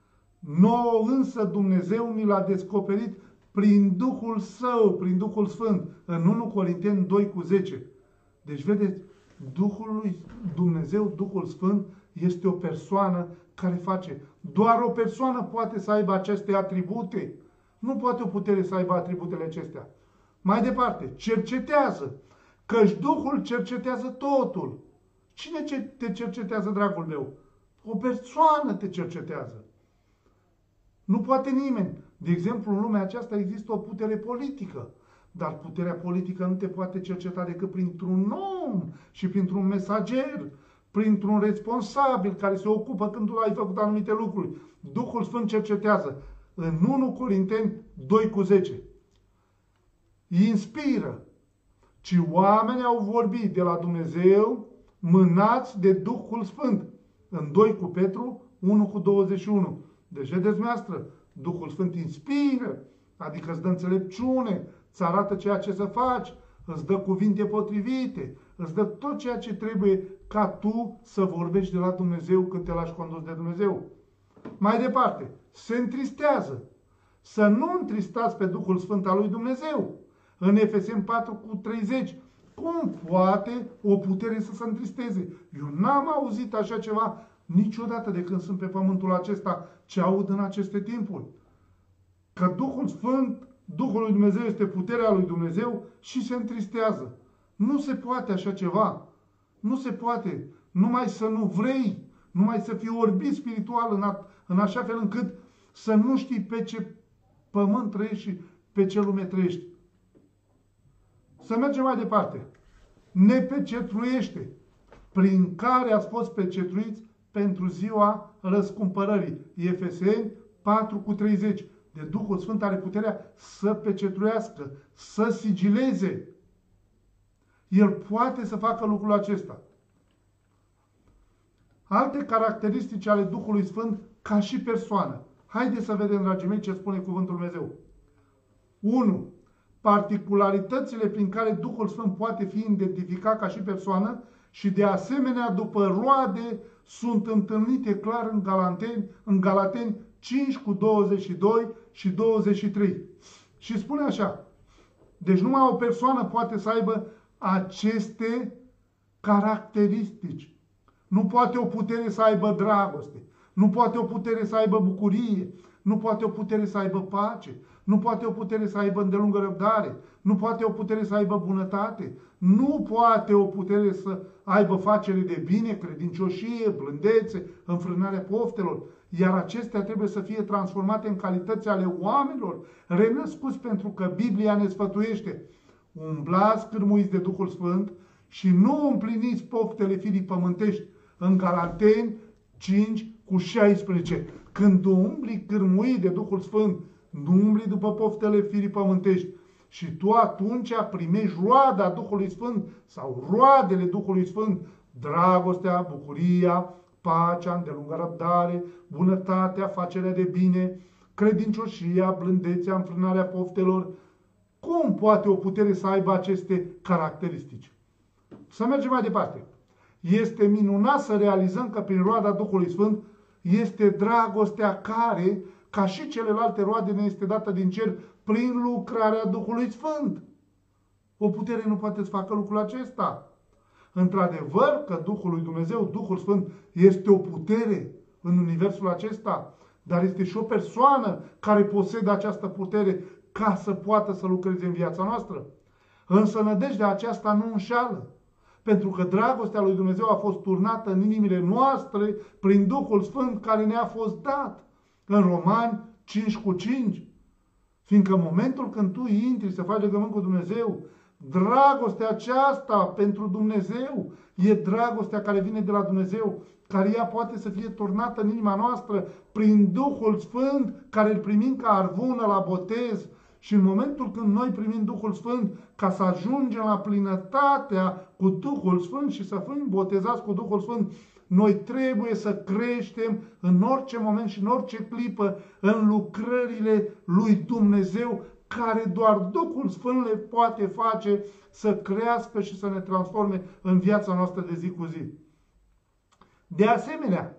Nouă însă Dumnezeu ni l-a descoperit prin Duhul Său, prin Duhul Sfânt, în unu Corinteni doi cu zece. Deci, vedeți, Duhul lui Dumnezeu, Duhul Sfânt, este o persoană care face. Doar o persoană poate să aibă aceste atribute. Nu poate o putere să aibă atributele acestea. Mai departe, cercetează, căci Duhul cercetează totul. Cine te cercetează, dragul meu? O persoană te cercetează. Nu poate nimeni. De exemplu, în lumea aceasta există o putere politică. Dar puterea politică nu te poate cerceta decât printr-un om și printr-un mesager, printr-un responsabil care se ocupă când tu ai făcut anumite lucruri. Duhul Sfânt cercetează. În unu Corinteni doi cu zece. Inspiră. Ci oamenii au vorbit de la Dumnezeu mânați de Duhul Sfânt. În doi cu Petru unu cu douăzeci și unu. Deci, vedeți noastră, Duhul Sfânt inspiră, adică îți dă înțelepciune, îți arată ceea ce să faci, îți dă cuvinte potrivite, îți dă tot ceea ce trebuie ca tu să vorbești de la Dumnezeu când te lași condus de Dumnezeu. Mai departe, se întristează. Să nu întristați pe Duhul Sfânt al lui Dumnezeu. În Efeseni patru cu treizeci. Cum poate o putere să se întristeze? Eu n-am auzit așa ceva niciodată de când sunt pe pământul acesta, ce aud în aceste timpuri. Că Duhul Sfânt, Duhul lui Dumnezeu este puterea lui Dumnezeu și se întristează. Nu se poate așa ceva. Nu se poate. Numai să nu vrei, numai să fii orbit spiritual în, a, în așa fel încât să nu știi pe ce pământ trăiești și pe ce lume trăiești. Să mergem mai departe. Ne pecetruiește, prin care ați fost pecetruiți pentru ziua răscumpărării. Efeseni patru cu treizeci. De Duhul Sfânt are puterea să pecetruiască, să sigileze. El poate să facă lucrul acesta. Alte caracteristici ale Duhului Sfânt ca și persoană. Haideți să vedem, dragii mei, ce spune Cuvântul Dumnezeu. unu. Particularitățile prin care Duhul Sfânt poate fi identificat ca și persoană și de asemenea după roade sunt întâlnite clar în Galateni, în Galateni cinci cu douăzeci și doi și douăzeci și trei. Și spune așa, deci numai o persoană poate să aibă aceste caracteristici. Nu poate o putere să aibă dragoste, nu poate o putere să aibă bucurie, nu poate o putere să aibă pace, nu poate o putere să aibă îndelungă răbdare, nu poate o putere să aibă bunătate, nu poate o putere să aibă facere de bine, credincioșie, blândețe, înfrânarea poftelor, iar acestea trebuie să fie transformate în calități ale oamenilor, renăscuți, pentru că Biblia ne sfătuiește. Umblați cârmuiți de Duhul Sfânt și nu împliniți poftele firii pământești, în Galateni cinci cu șaisprezece. Când umbli cârmuit de Duhul Sfânt, nu umbli după poftele firii pământești, și tu atunci primești roada Duhului Sfânt sau roadele Duhului Sfânt, dragostea, bucuria, pacea, îndelungă răbdare, bunătatea, facerea de bine, credincioșia, blândețea, înfrânarea poftelor. Cum poate o putere să aibă aceste caracteristici? Să mergem mai departe. Este minunat să realizăm că prin roada Duhului Sfânt este dragostea care, ca și celelalte roade, ne este dată din cer prin lucrarea Duhului Sfânt. O putere nu poate să facă lucrul acesta. Într-adevăr că Duhul lui Dumnezeu, Duhul Sfânt, este o putere în universul acesta, dar este și o persoană care posedă această putere ca să poată să lucreze în viața noastră. Însă nădejdea aceasta nu înșeală, pentru că dragostea lui Dumnezeu a fost turnată în inimile noastre prin Duhul Sfânt care ne-a fost dat. În Romani cinci cu cinci. Fiindcă în momentul când tu intri să faci legământ cu Dumnezeu, dragostea aceasta pentru Dumnezeu e dragostea care vine de la Dumnezeu, care ea poate să fie turnată în inima noastră prin Duhul Sfânt, care îl primim ca arvună la botez. Și în momentul când noi primim Duhul Sfânt, ca să ajungem la plinătatea cu Duhul Sfânt și să fim botezați cu Duhul Sfânt, noi trebuie să creștem în orice moment și în orice clipă în lucrările lui Dumnezeu, care doar Duhul Sfânt le poate face să crească și să ne transforme în viața noastră de zi cu zi. De asemenea,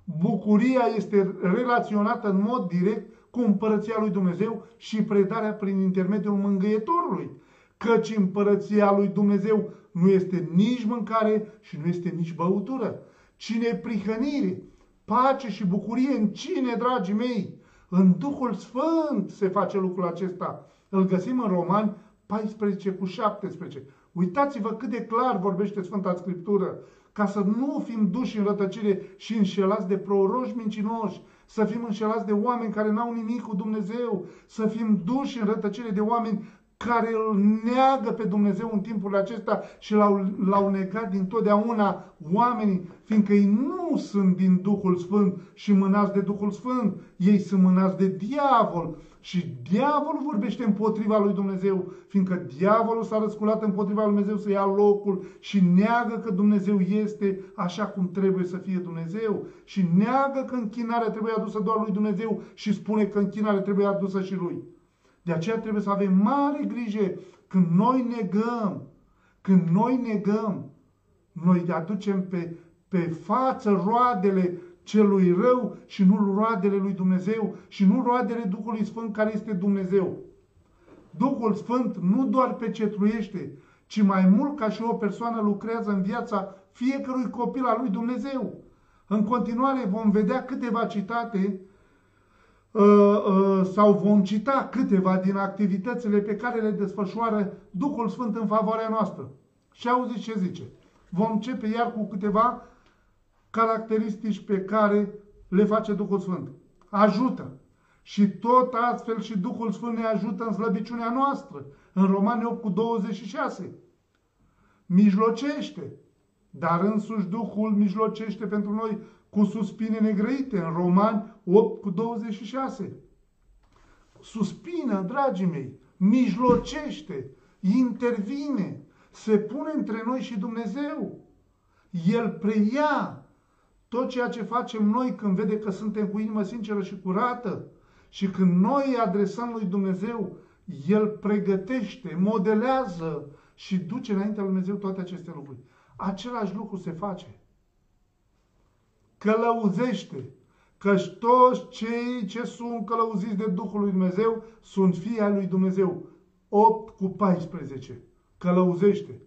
Bucuria este relaționată în mod direct cu împărăția lui Dumnezeu și predarea prin intermediul mângâietorului. Căci împărăția lui Dumnezeu nu este nici mâncare și nu este nici băutură, ci neprihănire, pace și bucurie în cine, dragii mei? În Duhul Sfânt se face lucrul acesta. Îl găsim în Romani paisprezece cu șaptesprezece. Uitați-vă cât de clar vorbește Sfânta Scriptură, ca să nu fim duși în rătăcire și înșelați de proroși mincinoși, să fim înșelați de oameni care n-au nimic cu Dumnezeu, să fim duși în rătăcire de oameni care îl neagă pe Dumnezeu în timpul acesta și l-au negat dintotdeauna oamenii, fiindcă ei nu sunt din Duhul Sfânt și mânați de Duhul Sfânt, ei sunt mânați de diavol. Și diavolul vorbește împotriva lui Dumnezeu, fiindcă diavolul s-a răsculat împotriva lui Dumnezeu să ia locul și neagă că Dumnezeu este așa cum trebuie să fie Dumnezeu și neagă că închinarea trebuie adusă doar lui Dumnezeu și spune că închinarea trebuie adusă și lui. De aceea trebuie să avem mare grijă când noi negăm, când noi negăm, noi aducem pe, pe față roadele celui rău și nu roadele lui Dumnezeu și nu roadele Duhului Sfânt care este Dumnezeu. Duhul Sfânt nu doar pecetluiește, ci mai mult ca și o persoană lucrează în viața fiecărui copil al lui Dumnezeu. În continuare vom vedea câteva citate sau vom cita câteva din activitățile pe care le desfășoară Duhul Sfânt în favoarea noastră. Și auziți ce zice. Vom începe iar cu câteva caracteristici pe care le face Duhul Sfânt. Ajută. Și tot astfel și Duhul Sfânt ne ajută în slăbiciunea noastră. În Romani opt cu douăzeci și șase. Mijlocește. Dar însuși Duhul mijlocește pentru noi cu suspine negrăite. În Romani opt cu douăzeci și șase. Suspină, dragii mei, mijlocește, intervine, se pune între noi și Dumnezeu. El preia tot ceea ce facem noi când vede că suntem cu inimă sinceră și curată și când noi adresăm lui Dumnezeu, El pregătește, modelează și duce înaintea lui Dumnezeu toate aceste lucruri. Același lucru se face. Călăuzește, căci toți cei ce sunt călăuziți de Duhul lui Dumnezeu sunt fii ai lui Dumnezeu. opt cu paisprezece. Călăuzește.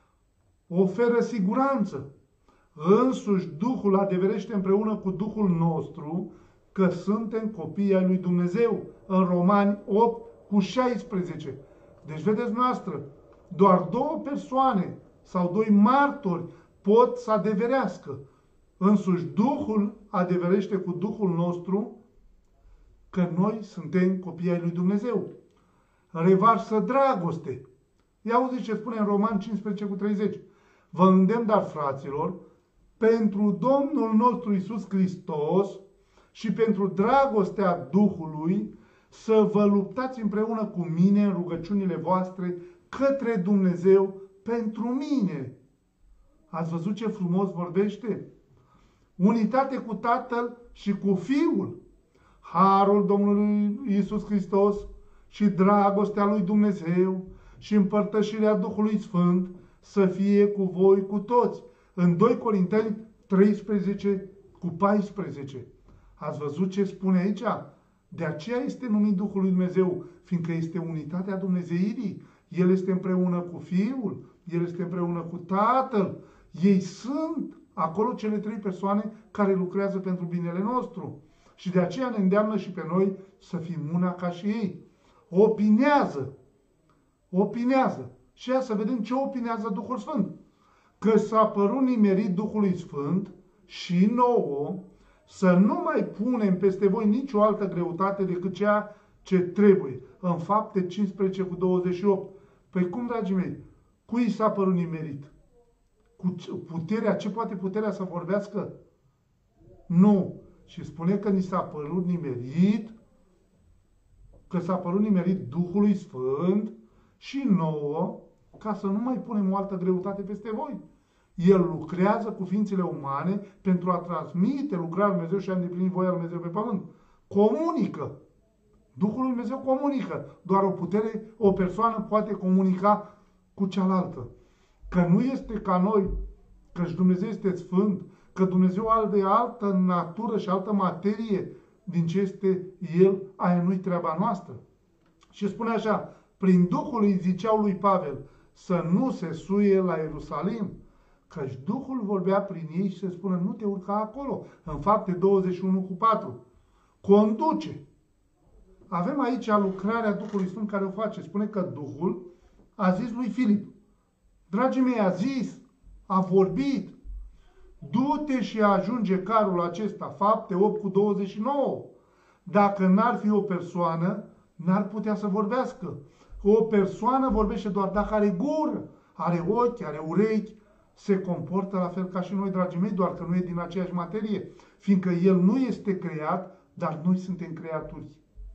Oferă siguranță. Însuși Duhul adeverește împreună cu Duhul nostru că suntem copii ai lui Dumnezeu. În Romani opt cu șaisprezece. Deci vedeți noastră, doar două persoane sau doi martori pot să adeverească. Însuși Duhul adeverește cu Duhul nostru că noi suntem copii ai lui Dumnezeu. Revarsă dragoste. Ia auziți ce spune în Roman cincisprezece cu treizeci. Vă îndemn, dar, fraților, pentru Domnul nostru Iisus Hristos și pentru dragostea Duhului, să vă luptați împreună cu mine în rugăciunile voastre către Dumnezeu pentru mine. Ați văzut ce frumos vorbește? Unitate cu Tatăl și cu Fiul. Harul Domnului Iisus Hristos și dragostea lui Dumnezeu și împărtășirea Duhului Sfânt să fie cu voi cu toți. În doi Corinteni treisprezece cu paisprezece. Ați văzut ce spune aici? De aceea este numit Duhul lui Dumnezeu, fiindcă este unitatea Dumnezeirii. El este împreună cu Fiul, El este împreună cu Tatăl. Ei sunt acolo cele trei persoane care lucrează pentru binele nostru. Și de aceea ne îndeamnă și pe noi să fim una ca și ei. Opinează. Opinează. Și ia să vedem ce opinează Duhul Sfânt. Că s-a părut nimerit Duhului Sfânt și nouă să nu mai punem peste voi nicio altă greutate decât cea ce trebuie. În Fapte cincisprezece cu douăzeci și opt. Păi cum, dragii mei, cui s-a părut nimerit? Cu puterea, ce poate puterea să vorbească? Nu. Și spune că ni s-a părut nimerit, că s-a părut nimerit Duhului Sfânt și nouă, ca să nu mai punem o altă greutate peste voi. El lucrează cu ființele umane pentru a transmite lucrarea lui Dumnezeu și a îndeplini voia lui Dumnezeu pe pământ. Comunică. Duhul lui Dumnezeu comunică. Doar o putere, o persoană poate comunica cu cealaltă. Că nu este ca noi, căci Dumnezeu este sfânt, că Dumnezeu are altă natură și altă materie din ce este El, aia nu-i treaba noastră. Și spune așa, prin Duhul îi ziceau lui Pavel să nu se suie la Ierusalim, căci Duhul vorbea prin ei și se spune nu te urca acolo, în Fapte douăzeci și unu cu patru. Conduce. Avem aici lucrarea Duhului Sfânt care o face. Spune că Duhul a zis lui Filip, dragii mei, a zis, a vorbit, du-te și ajunge carul acesta, Fapte opt cu douăzeci și nouă. Dacă n-ar fi o persoană, n-ar putea să vorbească. O persoană vorbește doar dacă are gură, are ochi, are urechi, se comportă la fel ca și noi, dragii mei, doar că nu e din aceeași materie, fiindcă El nu este creat, dar noi suntem creaturi.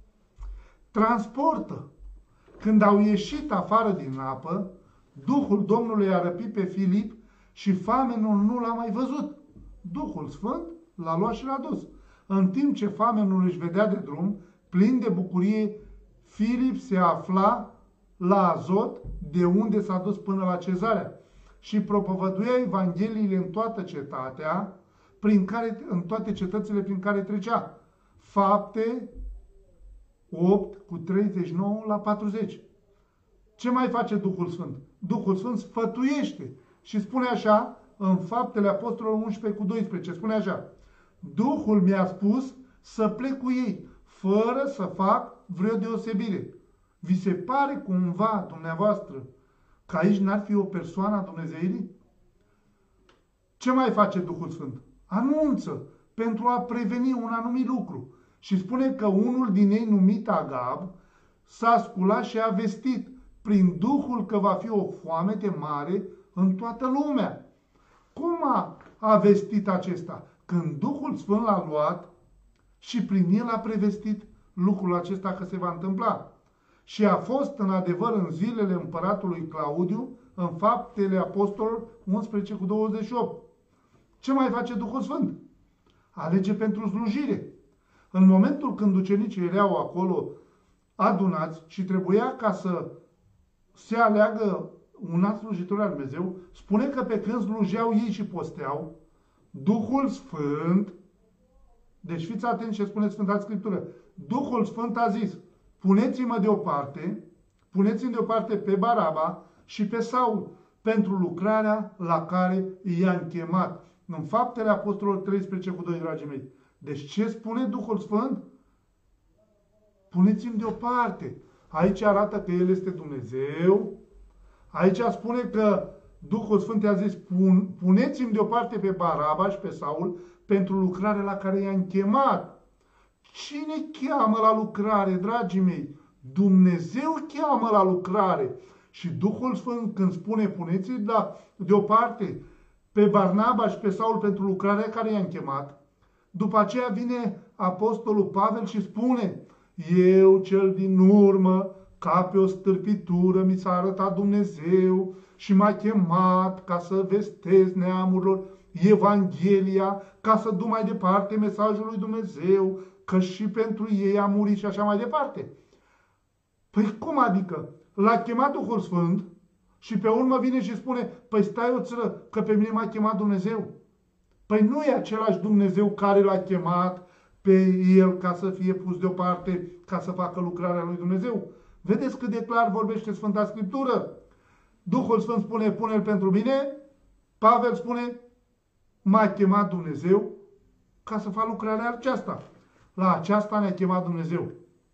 Transportă. Când au ieșit afară din apă, Duhul Domnului a răpit pe Filip și famenul nu l-a mai văzut. Duhul Sfânt l-a luat și l-a dus. În timp ce famenul își vedea de drum, plin de bucurie, Filip se afla la Azot, de unde s-a dus până la Cezarea, și propovăduia Evangheliile în toată cetatea, prin care, în toate cetățile prin care trecea. Fapte opt cu treizeci și nouă la patruzeci. Ce mai face Duhul Sfânt? Duhul Sfânt sfătuiește și spune așa, în Faptele Apostolilor unsprezece cu doisprezece, spune așa, Duhul mi-a spus să plec cu ei, fără să fac vreo deosebire. Vi se pare cumva, dumneavoastră, că aici n-ar fi o persoană a Dumnezeirii? Ce mai face Duhul Sfânt? Anunță pentru a preveni un anumit lucru. Și spune că unul din ei, numit Agab, s-a sculat și a vestit prin Duhul că va fi o foamete mare în toată lumea. Cum a, a vestit acesta? Când Duhul Sfânt l-a luat și prin el a prevestit lucrul acesta că se va întâmpla. Și a fost în adevăr în zilele împăratului Claudiu, în Faptele Apostolilor unsprezece cu douăzeci și opt. Ce mai face Duhul Sfânt? Alege pentru slujire. În momentul când ucenicii erau acolo adunați și trebuia ca să se aleagă un alt slujitor al Dumnezeu, spune că pe când slujeau ei și posteau, Duhul Sfânt, deci fiți atenți ce spune Sfânta Scriptură, Duhul Sfânt a zis, puneți-mă deoparte, puneți-mi deoparte pe Baraba și pe Saul, pentru lucrarea la care i-am chemat. În Faptele Apostolilor treisprezece cu doi, dragii mei. Deci ce spune Duhul Sfânt? Puneți-mi deoparte. Aici arată că El este Dumnezeu. Aici spune că Duhul Sfânt i-a zis, Pun, puneți-mi deoparte pe Baraba și pe Saul pentru lucrarea la care i-am chemat. Cine cheamă la lucrare, dragii mei? Dumnezeu cheamă la lucrare. Și Duhul Sfânt când spune, puneți-mi deoparte pe Barnaba și pe Saul pentru lucrarea care i-am chemat, după aceea vine Apostolul Pavel și spune, eu cel din urmă, ca pe o stârpitură, mi s-a arătat Dumnezeu și m-a chemat ca să vestesc neamurilor Evanghelia, ca să duc mai departe mesajul lui Dumnezeu, că și pentru ei a murit și așa mai departe. Păi cum adică? L-a chemat Duhul Sfânt și pe urmă vine și spune, păi stai o țără, că pe mine m-a chemat Dumnezeu. Păi nu e același Dumnezeu care l-a chemat pe el ca să fie pus deoparte, ca să facă lucrarea lui Dumnezeu. Vedeți cât de clar vorbește Sfânta Scriptură? Duhul Sfânt spune, pune-l pentru mine, Pavel spune, m-a chemat Dumnezeu ca să fac lucrarea aceasta. La aceasta ne-a chemat Dumnezeu.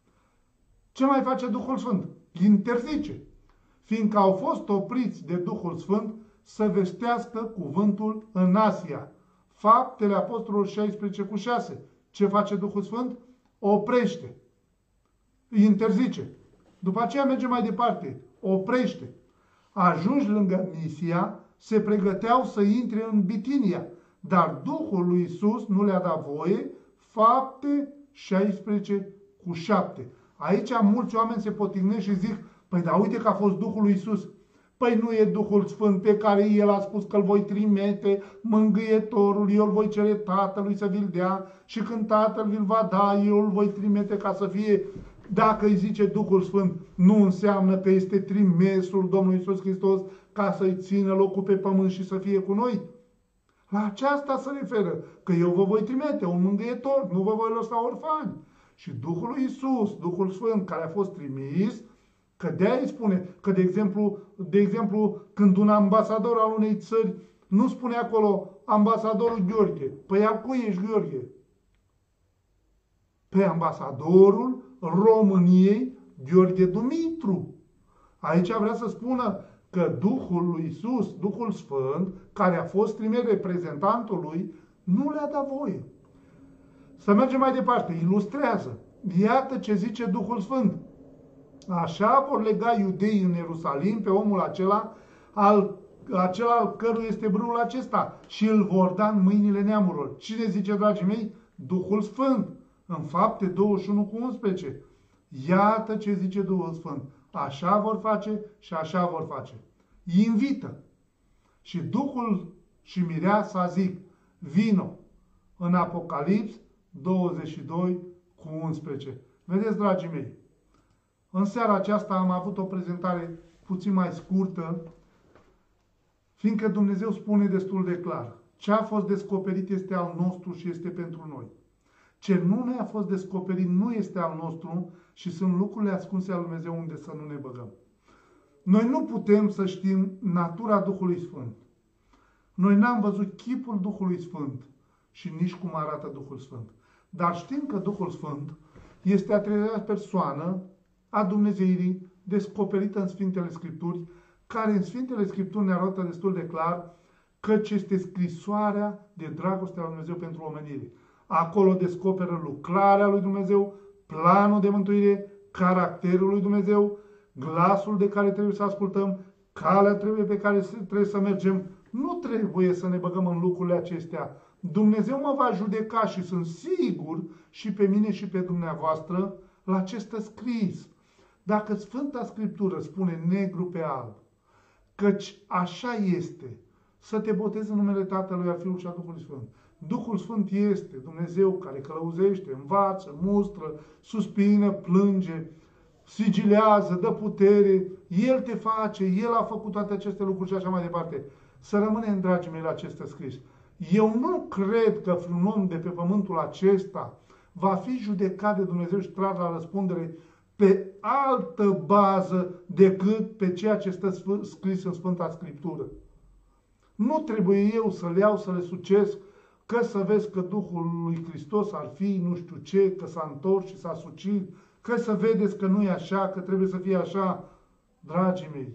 Ce mai face Duhul Sfânt? Interzice, fiindcă au fost opriți de Duhul Sfânt să vestească cuvântul în Asia. Faptele Apostolilor șaisprezece cu șase. Ce face Duhul Sfânt? Oprește. Interzice. După aceea merge mai departe. Oprește. Ajungi lângă Misia, se pregăteau să intre în Bitinia, dar Duhul lui Iisus nu le-a dat voie. Fapte șaisprezece cu șapte. Aici mulți oameni se potignesc și zic, păi da, uite că a fost Duhul lui Iisus. Păi nu e Duhul Sfânt pe care El a spus că îl voi trimite, mângâietorul, eu îl voi cere Tatălui să vi-l dea și când Tatăl vi-l va da, eu îl voi trimite ca să fie. Dacă îi zice Duhul Sfânt, nu înseamnă că este trimesul Domnului Iisus Hristos ca să-i țină locul pe pământ și să fie cu noi. La aceasta se referă, că eu vă voi trimite un mângâietor, nu vă voi lăsa orfani. Și Duhul lui Iisus, Duhul Sfânt care a fost trimis, că de-aia îi spune că, de exemplu, de exemplu, când un ambasador al unei țări nu spune acolo ambasadorul Gheorghe, păi al cui ești Gheorghe? Pe ambasadorul României, Gheorghe Dumitru. Aici vrea să spună că Duhul lui Iisus, Duhul Sfânt, care a fost trimis reprezentantul lui, nu le-a dat voie. Să mergem mai departe, ilustrează. Iată ce zice Duhul Sfânt. Așa vor lega iudeii în Ierusalim pe omul acela, al, acela al căruia este brâul acesta, și îl vor da în mâinile neamurilor. Cine zice, dragii mei? Duhul Sfânt. În Fapte douăzeci și unu cu unsprezece. Iată ce zice Duhul Sfânt. Așa vor face și așa vor face. Invită. Și Duhul și Mireasa zic, vino. În Apocalips douăzeci și doi cu unsprezece. Vedeți, dragii mei, în seara aceasta am avut o prezentare puțin mai scurtă, fiindcă Dumnezeu spune destul de clar. Ce a fost descoperit este al nostru și este pentru noi. Ce nu ne-a fost descoperit nu este al nostru și sunt lucrurile ascunse al Dumnezeu unde să nu ne băgăm. Noi nu putem să știm natura Duhului Sfânt. Noi n-am văzut chipul Duhului Sfânt și nici cum arată Duhul Sfânt. Dar știm că Duhul Sfânt este a treia persoană a Dumnezeirii descoperită în Sfintele Scripturi, care în Sfintele Scripturi ne arată destul de clar căci este scrisoarea de dragoste a lui Dumnezeu pentru omenire. Acolo descoperă lucrarea lui Dumnezeu, planul de mântuire, caracterul lui Dumnezeu, glasul de care trebuie să ascultăm, calea trebuie pe care trebuie să mergem. Nu trebuie să ne băgăm în lucrurile acestea. Dumnezeu mă va judeca și sunt sigur și pe mine și pe dumneavoastră la ce stă scris. Dacă Sfânta Scriptură spune negru pe alb, căci așa este, să te botezi în numele Tatălui, a Fiului și a Duhului Sfânt. Duhul Sfânt este Dumnezeu care călăuzește, învață, mustră, suspină, plânge, sigilează, dă putere, El te face, El a făcut toate aceste lucruri și așa mai departe. Să rămânem, dragii mei, la acest scris. Eu nu cred că vreun om de pe pământul acesta va fi judecat de Dumnezeu și tras la răspundere pe altă bază decât pe ceea ce stă scris în Sfânta Scriptură. Nu trebuie eu să le iau, să le sucesc, că să vezi că Duhul lui Hristos ar fi nu știu ce, că s-a întors și s-a sucit, că să vedeți că nu e așa, că trebuie să fie așa. Dragii mei,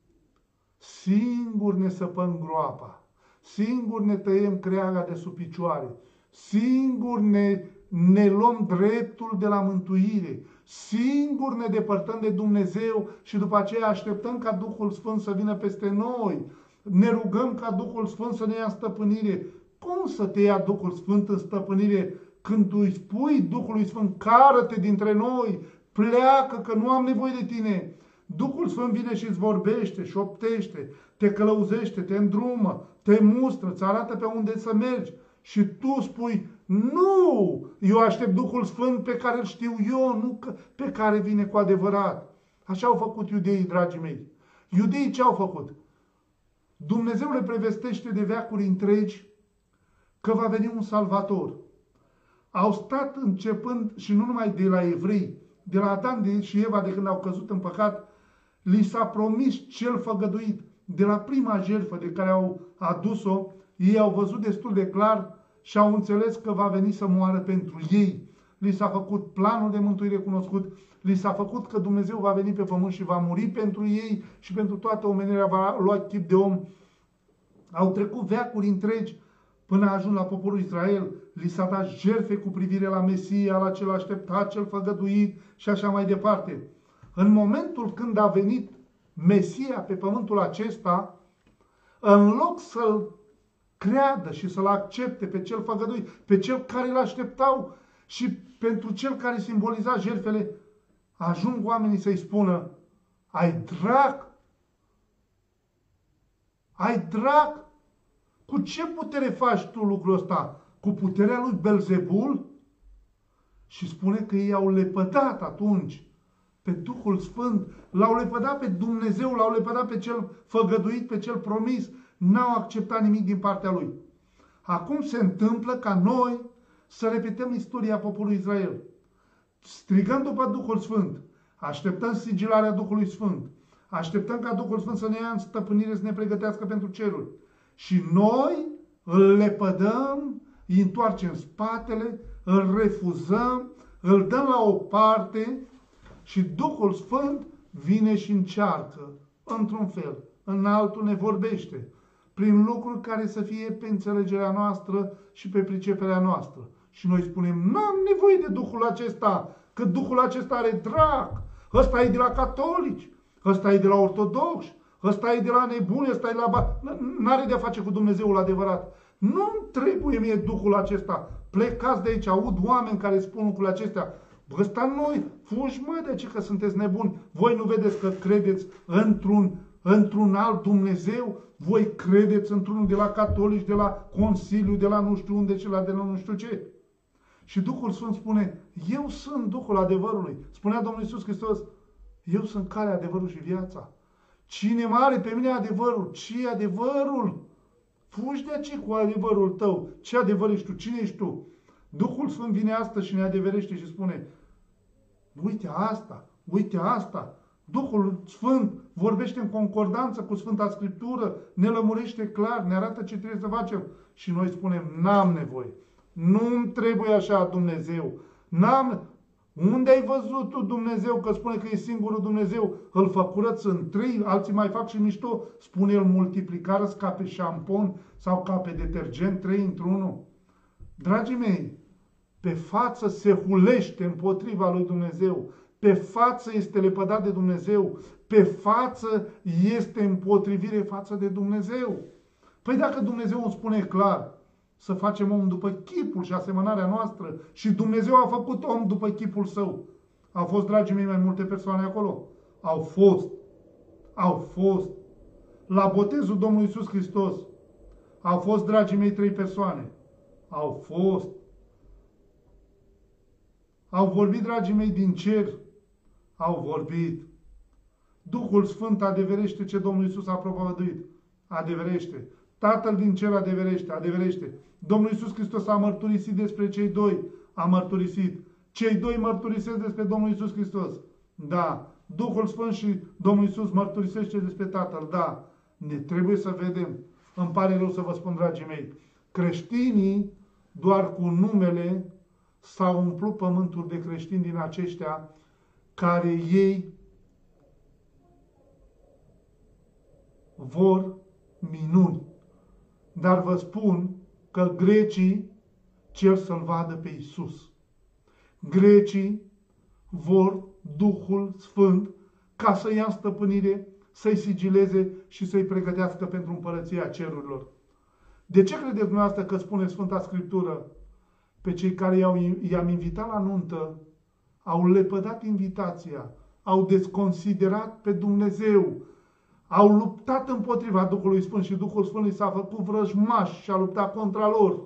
singur ne săpăm groapa, singur ne tăiem creanga de sub picioare, singur ne, ne luăm dreptul de la mântuire, singur ne depărtăm de Dumnezeu și după aceea așteptăm ca Duhul Sfânt să vină peste noi. Ne rugăm ca Duhul Sfânt să ne ia în stăpânire. Cum să te ia Duhul Sfânt în stăpânire când tu îi spui Duhului Sfânt, cară-te dintre noi, pleacă că nu am nevoie de tine. Duhul Sfânt vine și îți vorbește, șoptește, te călăuzește, te îndrumă, te mustră, îți arată pe unde să mergi. Și tu spui, nu, eu aștept Duhul Sfânt pe care îl știu eu, nu pe care vine cu adevărat. Așa au făcut iudeii, dragii mei. Iudeii ce au făcut? Dumnezeu le prevestește de veacuri întregi că va veni un salvator. Au stat începând, și nu numai de la evrei, de la Adam și Eva, de când au căzut în păcat, li s-a promis cel făgăduit. De la prima jertfă de care au adus-o, ei au văzut destul de clar și au înțeles că va veni să moară pentru ei. Li s-a făcut planul de mântuire cunoscut, li s-a făcut că Dumnezeu va veni pe pământ și va muri pentru ei și pentru toată omenirea, va lua chip de om. Au trecut veacuri întregi până a ajuns la poporul Israel, li s-a dat jertfe cu privire la Mesia, la cel așteptat, cel făgăduit și așa mai departe. În momentul când a venit Mesia pe pământul acesta, în loc să-l creadă și să-l accepte pe cel făgăduit, pe cel care îl așteptau și pentru cel care simboliza jertfele, ajung oamenii să-i spună, ai drac? Ai drac? Cu ce putere faci tu lucrul ăsta? Cu puterea lui Belzebul? Și spune că ei au lepădat atunci pe Duhul Sfânt, l-au lepădat pe Dumnezeu, l-au lepădat pe cel făgăduit, pe cel promis, n-au acceptat nimic din partea lui. Acum se întâmplă ca noi să repetăm istoria poporului Israel. Strigăm după Duhul Sfânt, așteptăm sigilarea Duhului Sfânt, așteptăm ca Duhul Sfânt să ne ia în stăpânire, să ne pregătească pentru ceruri. Și noi îl lepădăm, îi întoarcem spatele, îl refuzăm, îl dăm la o parte și Duhul Sfânt vine și încearcă, într-un fel, în altul ne vorbește, prin lucruri care să fie pe înțelegerea noastră și pe priceperea noastră. Și noi spunem, n-am nevoie de Duhul acesta, că Duhul acesta are drac, ăsta e de la catolici, ăsta e de la ortodoxi, ăsta e de la nebuni, ăsta e de la... N-are de-a face cu Dumnezeul adevărat. Nu-mi trebuie mie Duhul acesta. Plecați de aici, aud oameni care spun lucrurile acestea. Ăsta noi, fugi mă de ce că sunteți nebuni. Voi nu vedeți că credeți într-un într-un alt Dumnezeu? Voi credeți într-unul de la catolici, de la Consiliu, de la nu știu unde, și la de la nu știu ce. Și Duhul Sfânt spune, eu sunt Duhul adevărului. Spunea Domnul Iisus Hristos, eu sunt calea, adevărul și viața. Cine mă are pe mine adevărul? Ce e adevărul? Fugi de aici cu adevărul tău. Ce adevăr ești tu? Cine ești tu? Duhul Sfânt vine astăzi și ne adeverește și spune, uite asta, uite asta. Duhul Sfânt vorbește în concordanță cu Sfânta Scriptură, ne lămurește clar, ne arată ce trebuie să facem. Și noi spunem, n-am nevoie. Nu-mi trebuie așa Dumnezeu. N-am... Unde ai văzut tu Dumnezeu că spune că e singurul Dumnezeu? Îl făcurăți în trei, alții mai fac și mișto. Spune el multiplicară ca pe șampon sau ca pe detergent, trei într-unul. Dragii mei, pe față se hulește împotriva lui Dumnezeu. Pe față este lepădat de Dumnezeu. Pe față este împotrivire față de Dumnezeu. Păi dacă Dumnezeu îmi spune clar să facem om după chipul și asemănarea noastră și Dumnezeu a făcut om după chipul său. Au fost, dragii mei, mai multe persoane acolo. Au fost. Au fost. La botezul Domnului Iisus Hristos au fost, dragii mei, trei persoane. Au fost. Au vorbit, dragii mei, din cer. Au vorbit. Duhul Sfânt adeverește ce Domnul Iisus a propovăduit. Adeverește. Tatăl din cer adeverește, adeverește. Domnul Iisus Hristos a mărturisit despre cei doi. A mărturisit. Cei doi mărturisesc despre Domnul Iisus Hristos. Da. Duhul Sfânt și Domnul Iisus mărturisește despre Tatăl. Da. Ne trebuie să vedem. Îmi pare rău să vă spun, dragii mei. Creștinii, doar cu numele, s-au umplut pământul de creștini din aceștia care ei vor minuni. Dar vă spun că grecii cer să-L vadă pe Iisus. Grecii vor Duhul Sfânt ca să ia stăpânire, să-i sigileze și să-i pregătească pentru împărăția cerurilor. De ce credeți dumneavoastră că spune Sfânta Scriptură? Pe cei care i-am invitat la nuntă, au lepădat invitația, au desconsiderat pe Dumnezeu, au luptat împotriva Duhului Sfânt și Duhul Sfânt li s-a făcut vrăjmaș și a luptat contra lor.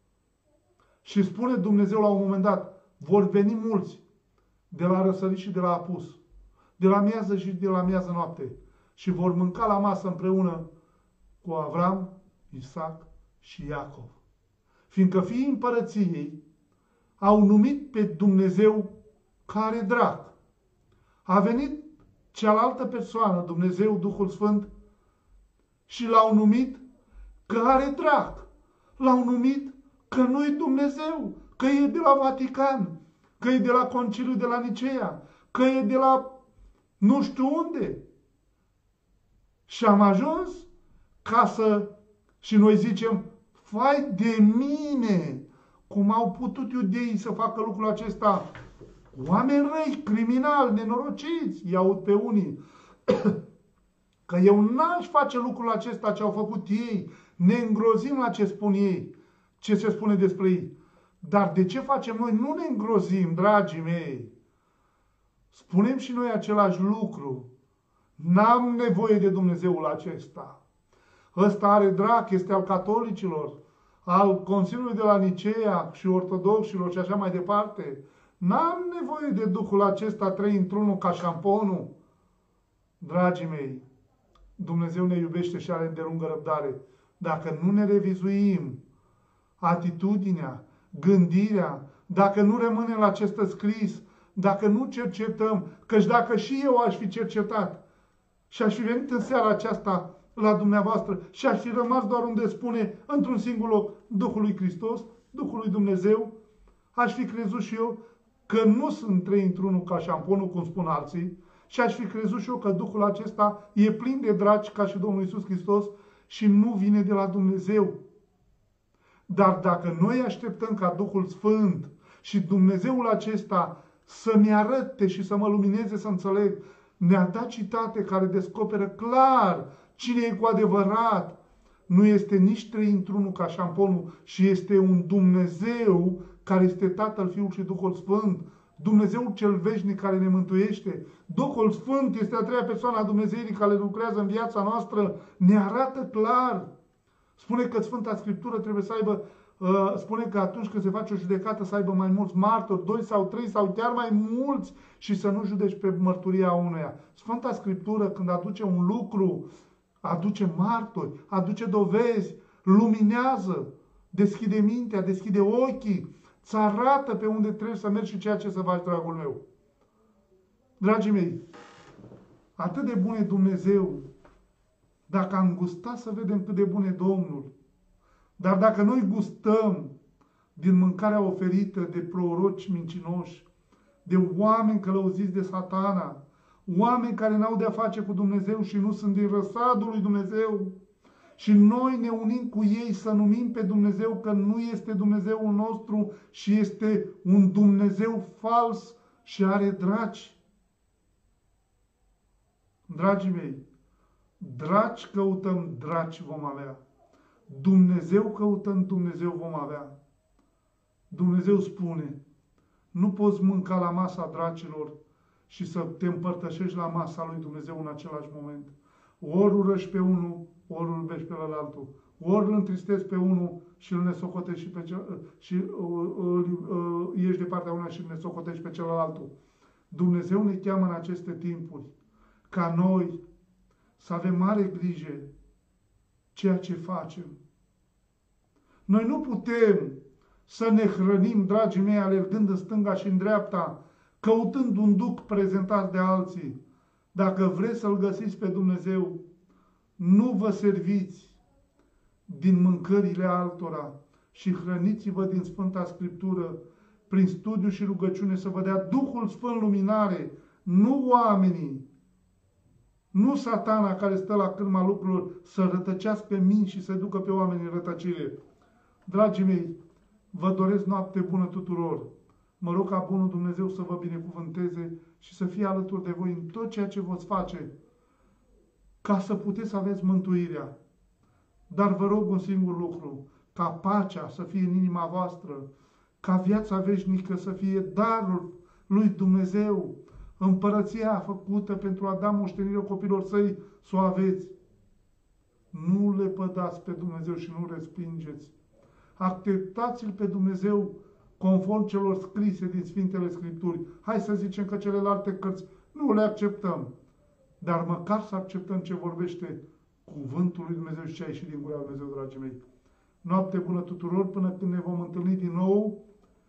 Și spune Dumnezeu la un moment dat, vor veni mulți de la răsărit și de la apus, de la miază și de la miază noapte și vor mânca la masă împreună cu Avram, Isaac și Iacov. Fiindcă fiii împărăției au numit pe Dumnezeu care drac. A venit cealaltă persoană, Dumnezeu, Duhul Sfânt, și l-au numit că are drac. L-au numit că nu-i Dumnezeu, că e de la Vatican, că e de la Conciliul de la Nicea, că e de la nu știu unde. Și am ajuns ca să, și noi zicem, fai de mine, cum au putut iudeii să facă lucrul acesta. Oameni răi, criminali, nenorociți, i-aud pe unii. Că eu n-aș face lucrul acesta ce au făcut ei. Ne îngrozim la ce spun ei, ce se spune despre ei. Dar de ce facem noi? Nu ne îngrozim, dragii mei. Spunem și noi același lucru. N-am nevoie de Dumnezeul acesta. Ăsta are drac, este al catolicilor, al Consiliului de la Nicea și ortodoxilor și așa mai departe. N-am nevoie de Duhul acesta trei într-unul ca șamponul. Dragii mei, Dumnezeu ne iubește și are îndelungă răbdare. Dacă nu ne revizuim, atitudinea, gândirea, dacă nu rămâne la ce stă scris, dacă nu cercetăm, căci dacă și eu aș fi cercetat și aș fi venit în seara aceasta la dumneavoastră și aș fi rămas doar unde spune într-un singur loc Duhul lui Hristos, Duhul lui Dumnezeu, aș fi crezut și eu că nu sunt trei într-unul ca șamponul, cum spun alții, și aș fi crezut și eu că Duhul acesta e plin de dragi ca și Domnul Iisus Hristos și nu vine de la Dumnezeu. Dar dacă noi așteptăm ca Duhul Sfânt și Dumnezeul acesta să-mi arăte și să mă lumineze să înțeleg, ne-a dat citate care descoperă clar cine e cu adevărat. Nu este nici trei într-unul ca șamponul, și este un Dumnezeu care este Tatăl, Fiul și Duhul Sfânt. Dumnezeul cel veșnic care ne mântuiește. Duhul Sfânt este a treia persoană a Dumnezeirii care lucrează în viața noastră. Ne arată clar. Spune că Sfânta Scriptură trebuie să aibă, uh, spune că atunci când se face o judecată să aibă mai mulți martori, doi sau trei sau chiar mai mulți, și să nu judeci pe mărturia unuia. Sfânta Scriptură, când aduce un lucru, aduce martori, aduce dovezi, luminează, deschide mintea, deschide ochii, îți arată pe unde trebuie să mergi și ceea ce să faci, dragul meu. Dragii mei, atât de bun e Dumnezeu, dacă am gustat să vedem cât de bun e Domnul, dar dacă noi gustăm din mâncarea oferită de proroci mincinoși, de oameni călăuziți de Satana, oameni care n-au de-a face cu Dumnezeu și nu sunt din răsadul lui Dumnezeu, și noi ne unim cu ei să numim pe Dumnezeu că nu este Dumnezeul nostru și este un Dumnezeu fals și are dragi. Dragii mei, dragi căutăm, dragi vom avea. Dumnezeu căutăm, Dumnezeu vom avea. Dumnezeu spune, nu poți mânca la masa dracilor și să te împărtășești la masa lui Dumnezeu în același moment. Ori urăști pe unul, ori îl iubești pe ălaltul. Ori îl întristezi pe unul și îl nesocotești și pe cel, și uh, uh, uh, ieși de partea una și îl nesocotești pe celălaltul. Dumnezeu ne cheamă în aceste timpuri ca noi să avem mare grijă ceea ce facem. Noi nu putem să ne hrănim, dragii mei, alergând în stânga și în dreapta, căutând un duc prezentat de alții. Dacă vreți să-L găsiți pe Dumnezeu, nu vă serviți din mâncările altora și hrăniți-vă din Sfânta Scriptură, prin studiu și rugăciune, să vă dea Duhul Sfânt luminare, nu oamenii, nu Satana care stă la cârma lucrurilor să rătăcească minți și să ducă pe oameni în rătăcire. Dragii mei, vă doresc noapte bună tuturor. Mă rog ca bunul Dumnezeu să vă binecuvânteze și să fie alături de voi în tot ceea ce voți face, ca să puteți să aveți mântuirea. Dar vă rog un singur lucru, ca pacea să fie în inima voastră, ca viața veșnică să fie darul lui Dumnezeu, împărăția făcută pentru a da moștenire copilor săi, să o aveți. Nu le pădați pe Dumnezeu și nu respingeți. Acceptați-L pe Dumnezeu conform celor scrise din Sfintele Scripturi. Hai să zicem că celelalte cărți nu le acceptăm, dar măcar să acceptăm ce vorbește cuvântul lui Dumnezeu și ce a ieșit din gura lui Dumnezeu, dragii mei. Noapte bună tuturor, până când ne vom întâlni din nou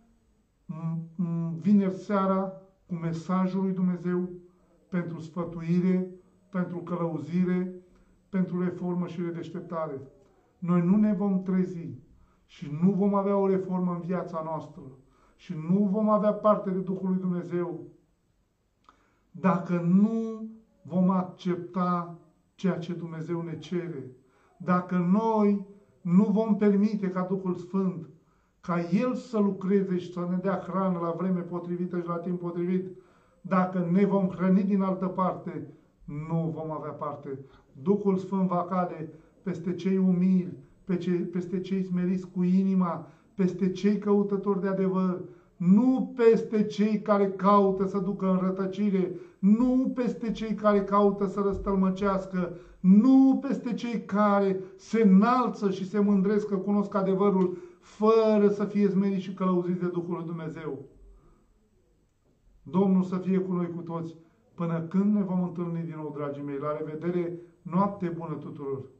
vineri seara cu mesajul lui Dumnezeu pentru sfătuire, pentru călăuzire, pentru reformă și redeșteptare. Noi nu ne vom trezi și nu vom avea o reformă în viața noastră și nu vom avea parte de Duhul lui Dumnezeu dacă nu vom accepta ceea ce Dumnezeu ne cere. Dacă noi nu vom permite ca Duhul Sfânt, ca El să lucreze și să ne dea hrană la vreme potrivită și la timp potrivit, dacă ne vom hrăni din altă parte, nu vom avea parte. Duhul Sfânt va cade peste cei umili, peste cei smeriți cu inima, peste cei căutători de adevăr, nu peste cei care caută să ducă în rătăcire, nu peste cei care caută să răstălmăcească, nu peste cei care se înalță și se mândresc că cunosc adevărul, fără să fie smeriți și călăuziți de Duhul lui Dumnezeu. Domnul să fie cu noi cu toți, până când ne vom întâlni din nou, dragii mei. La revedere, noapte bună tuturor!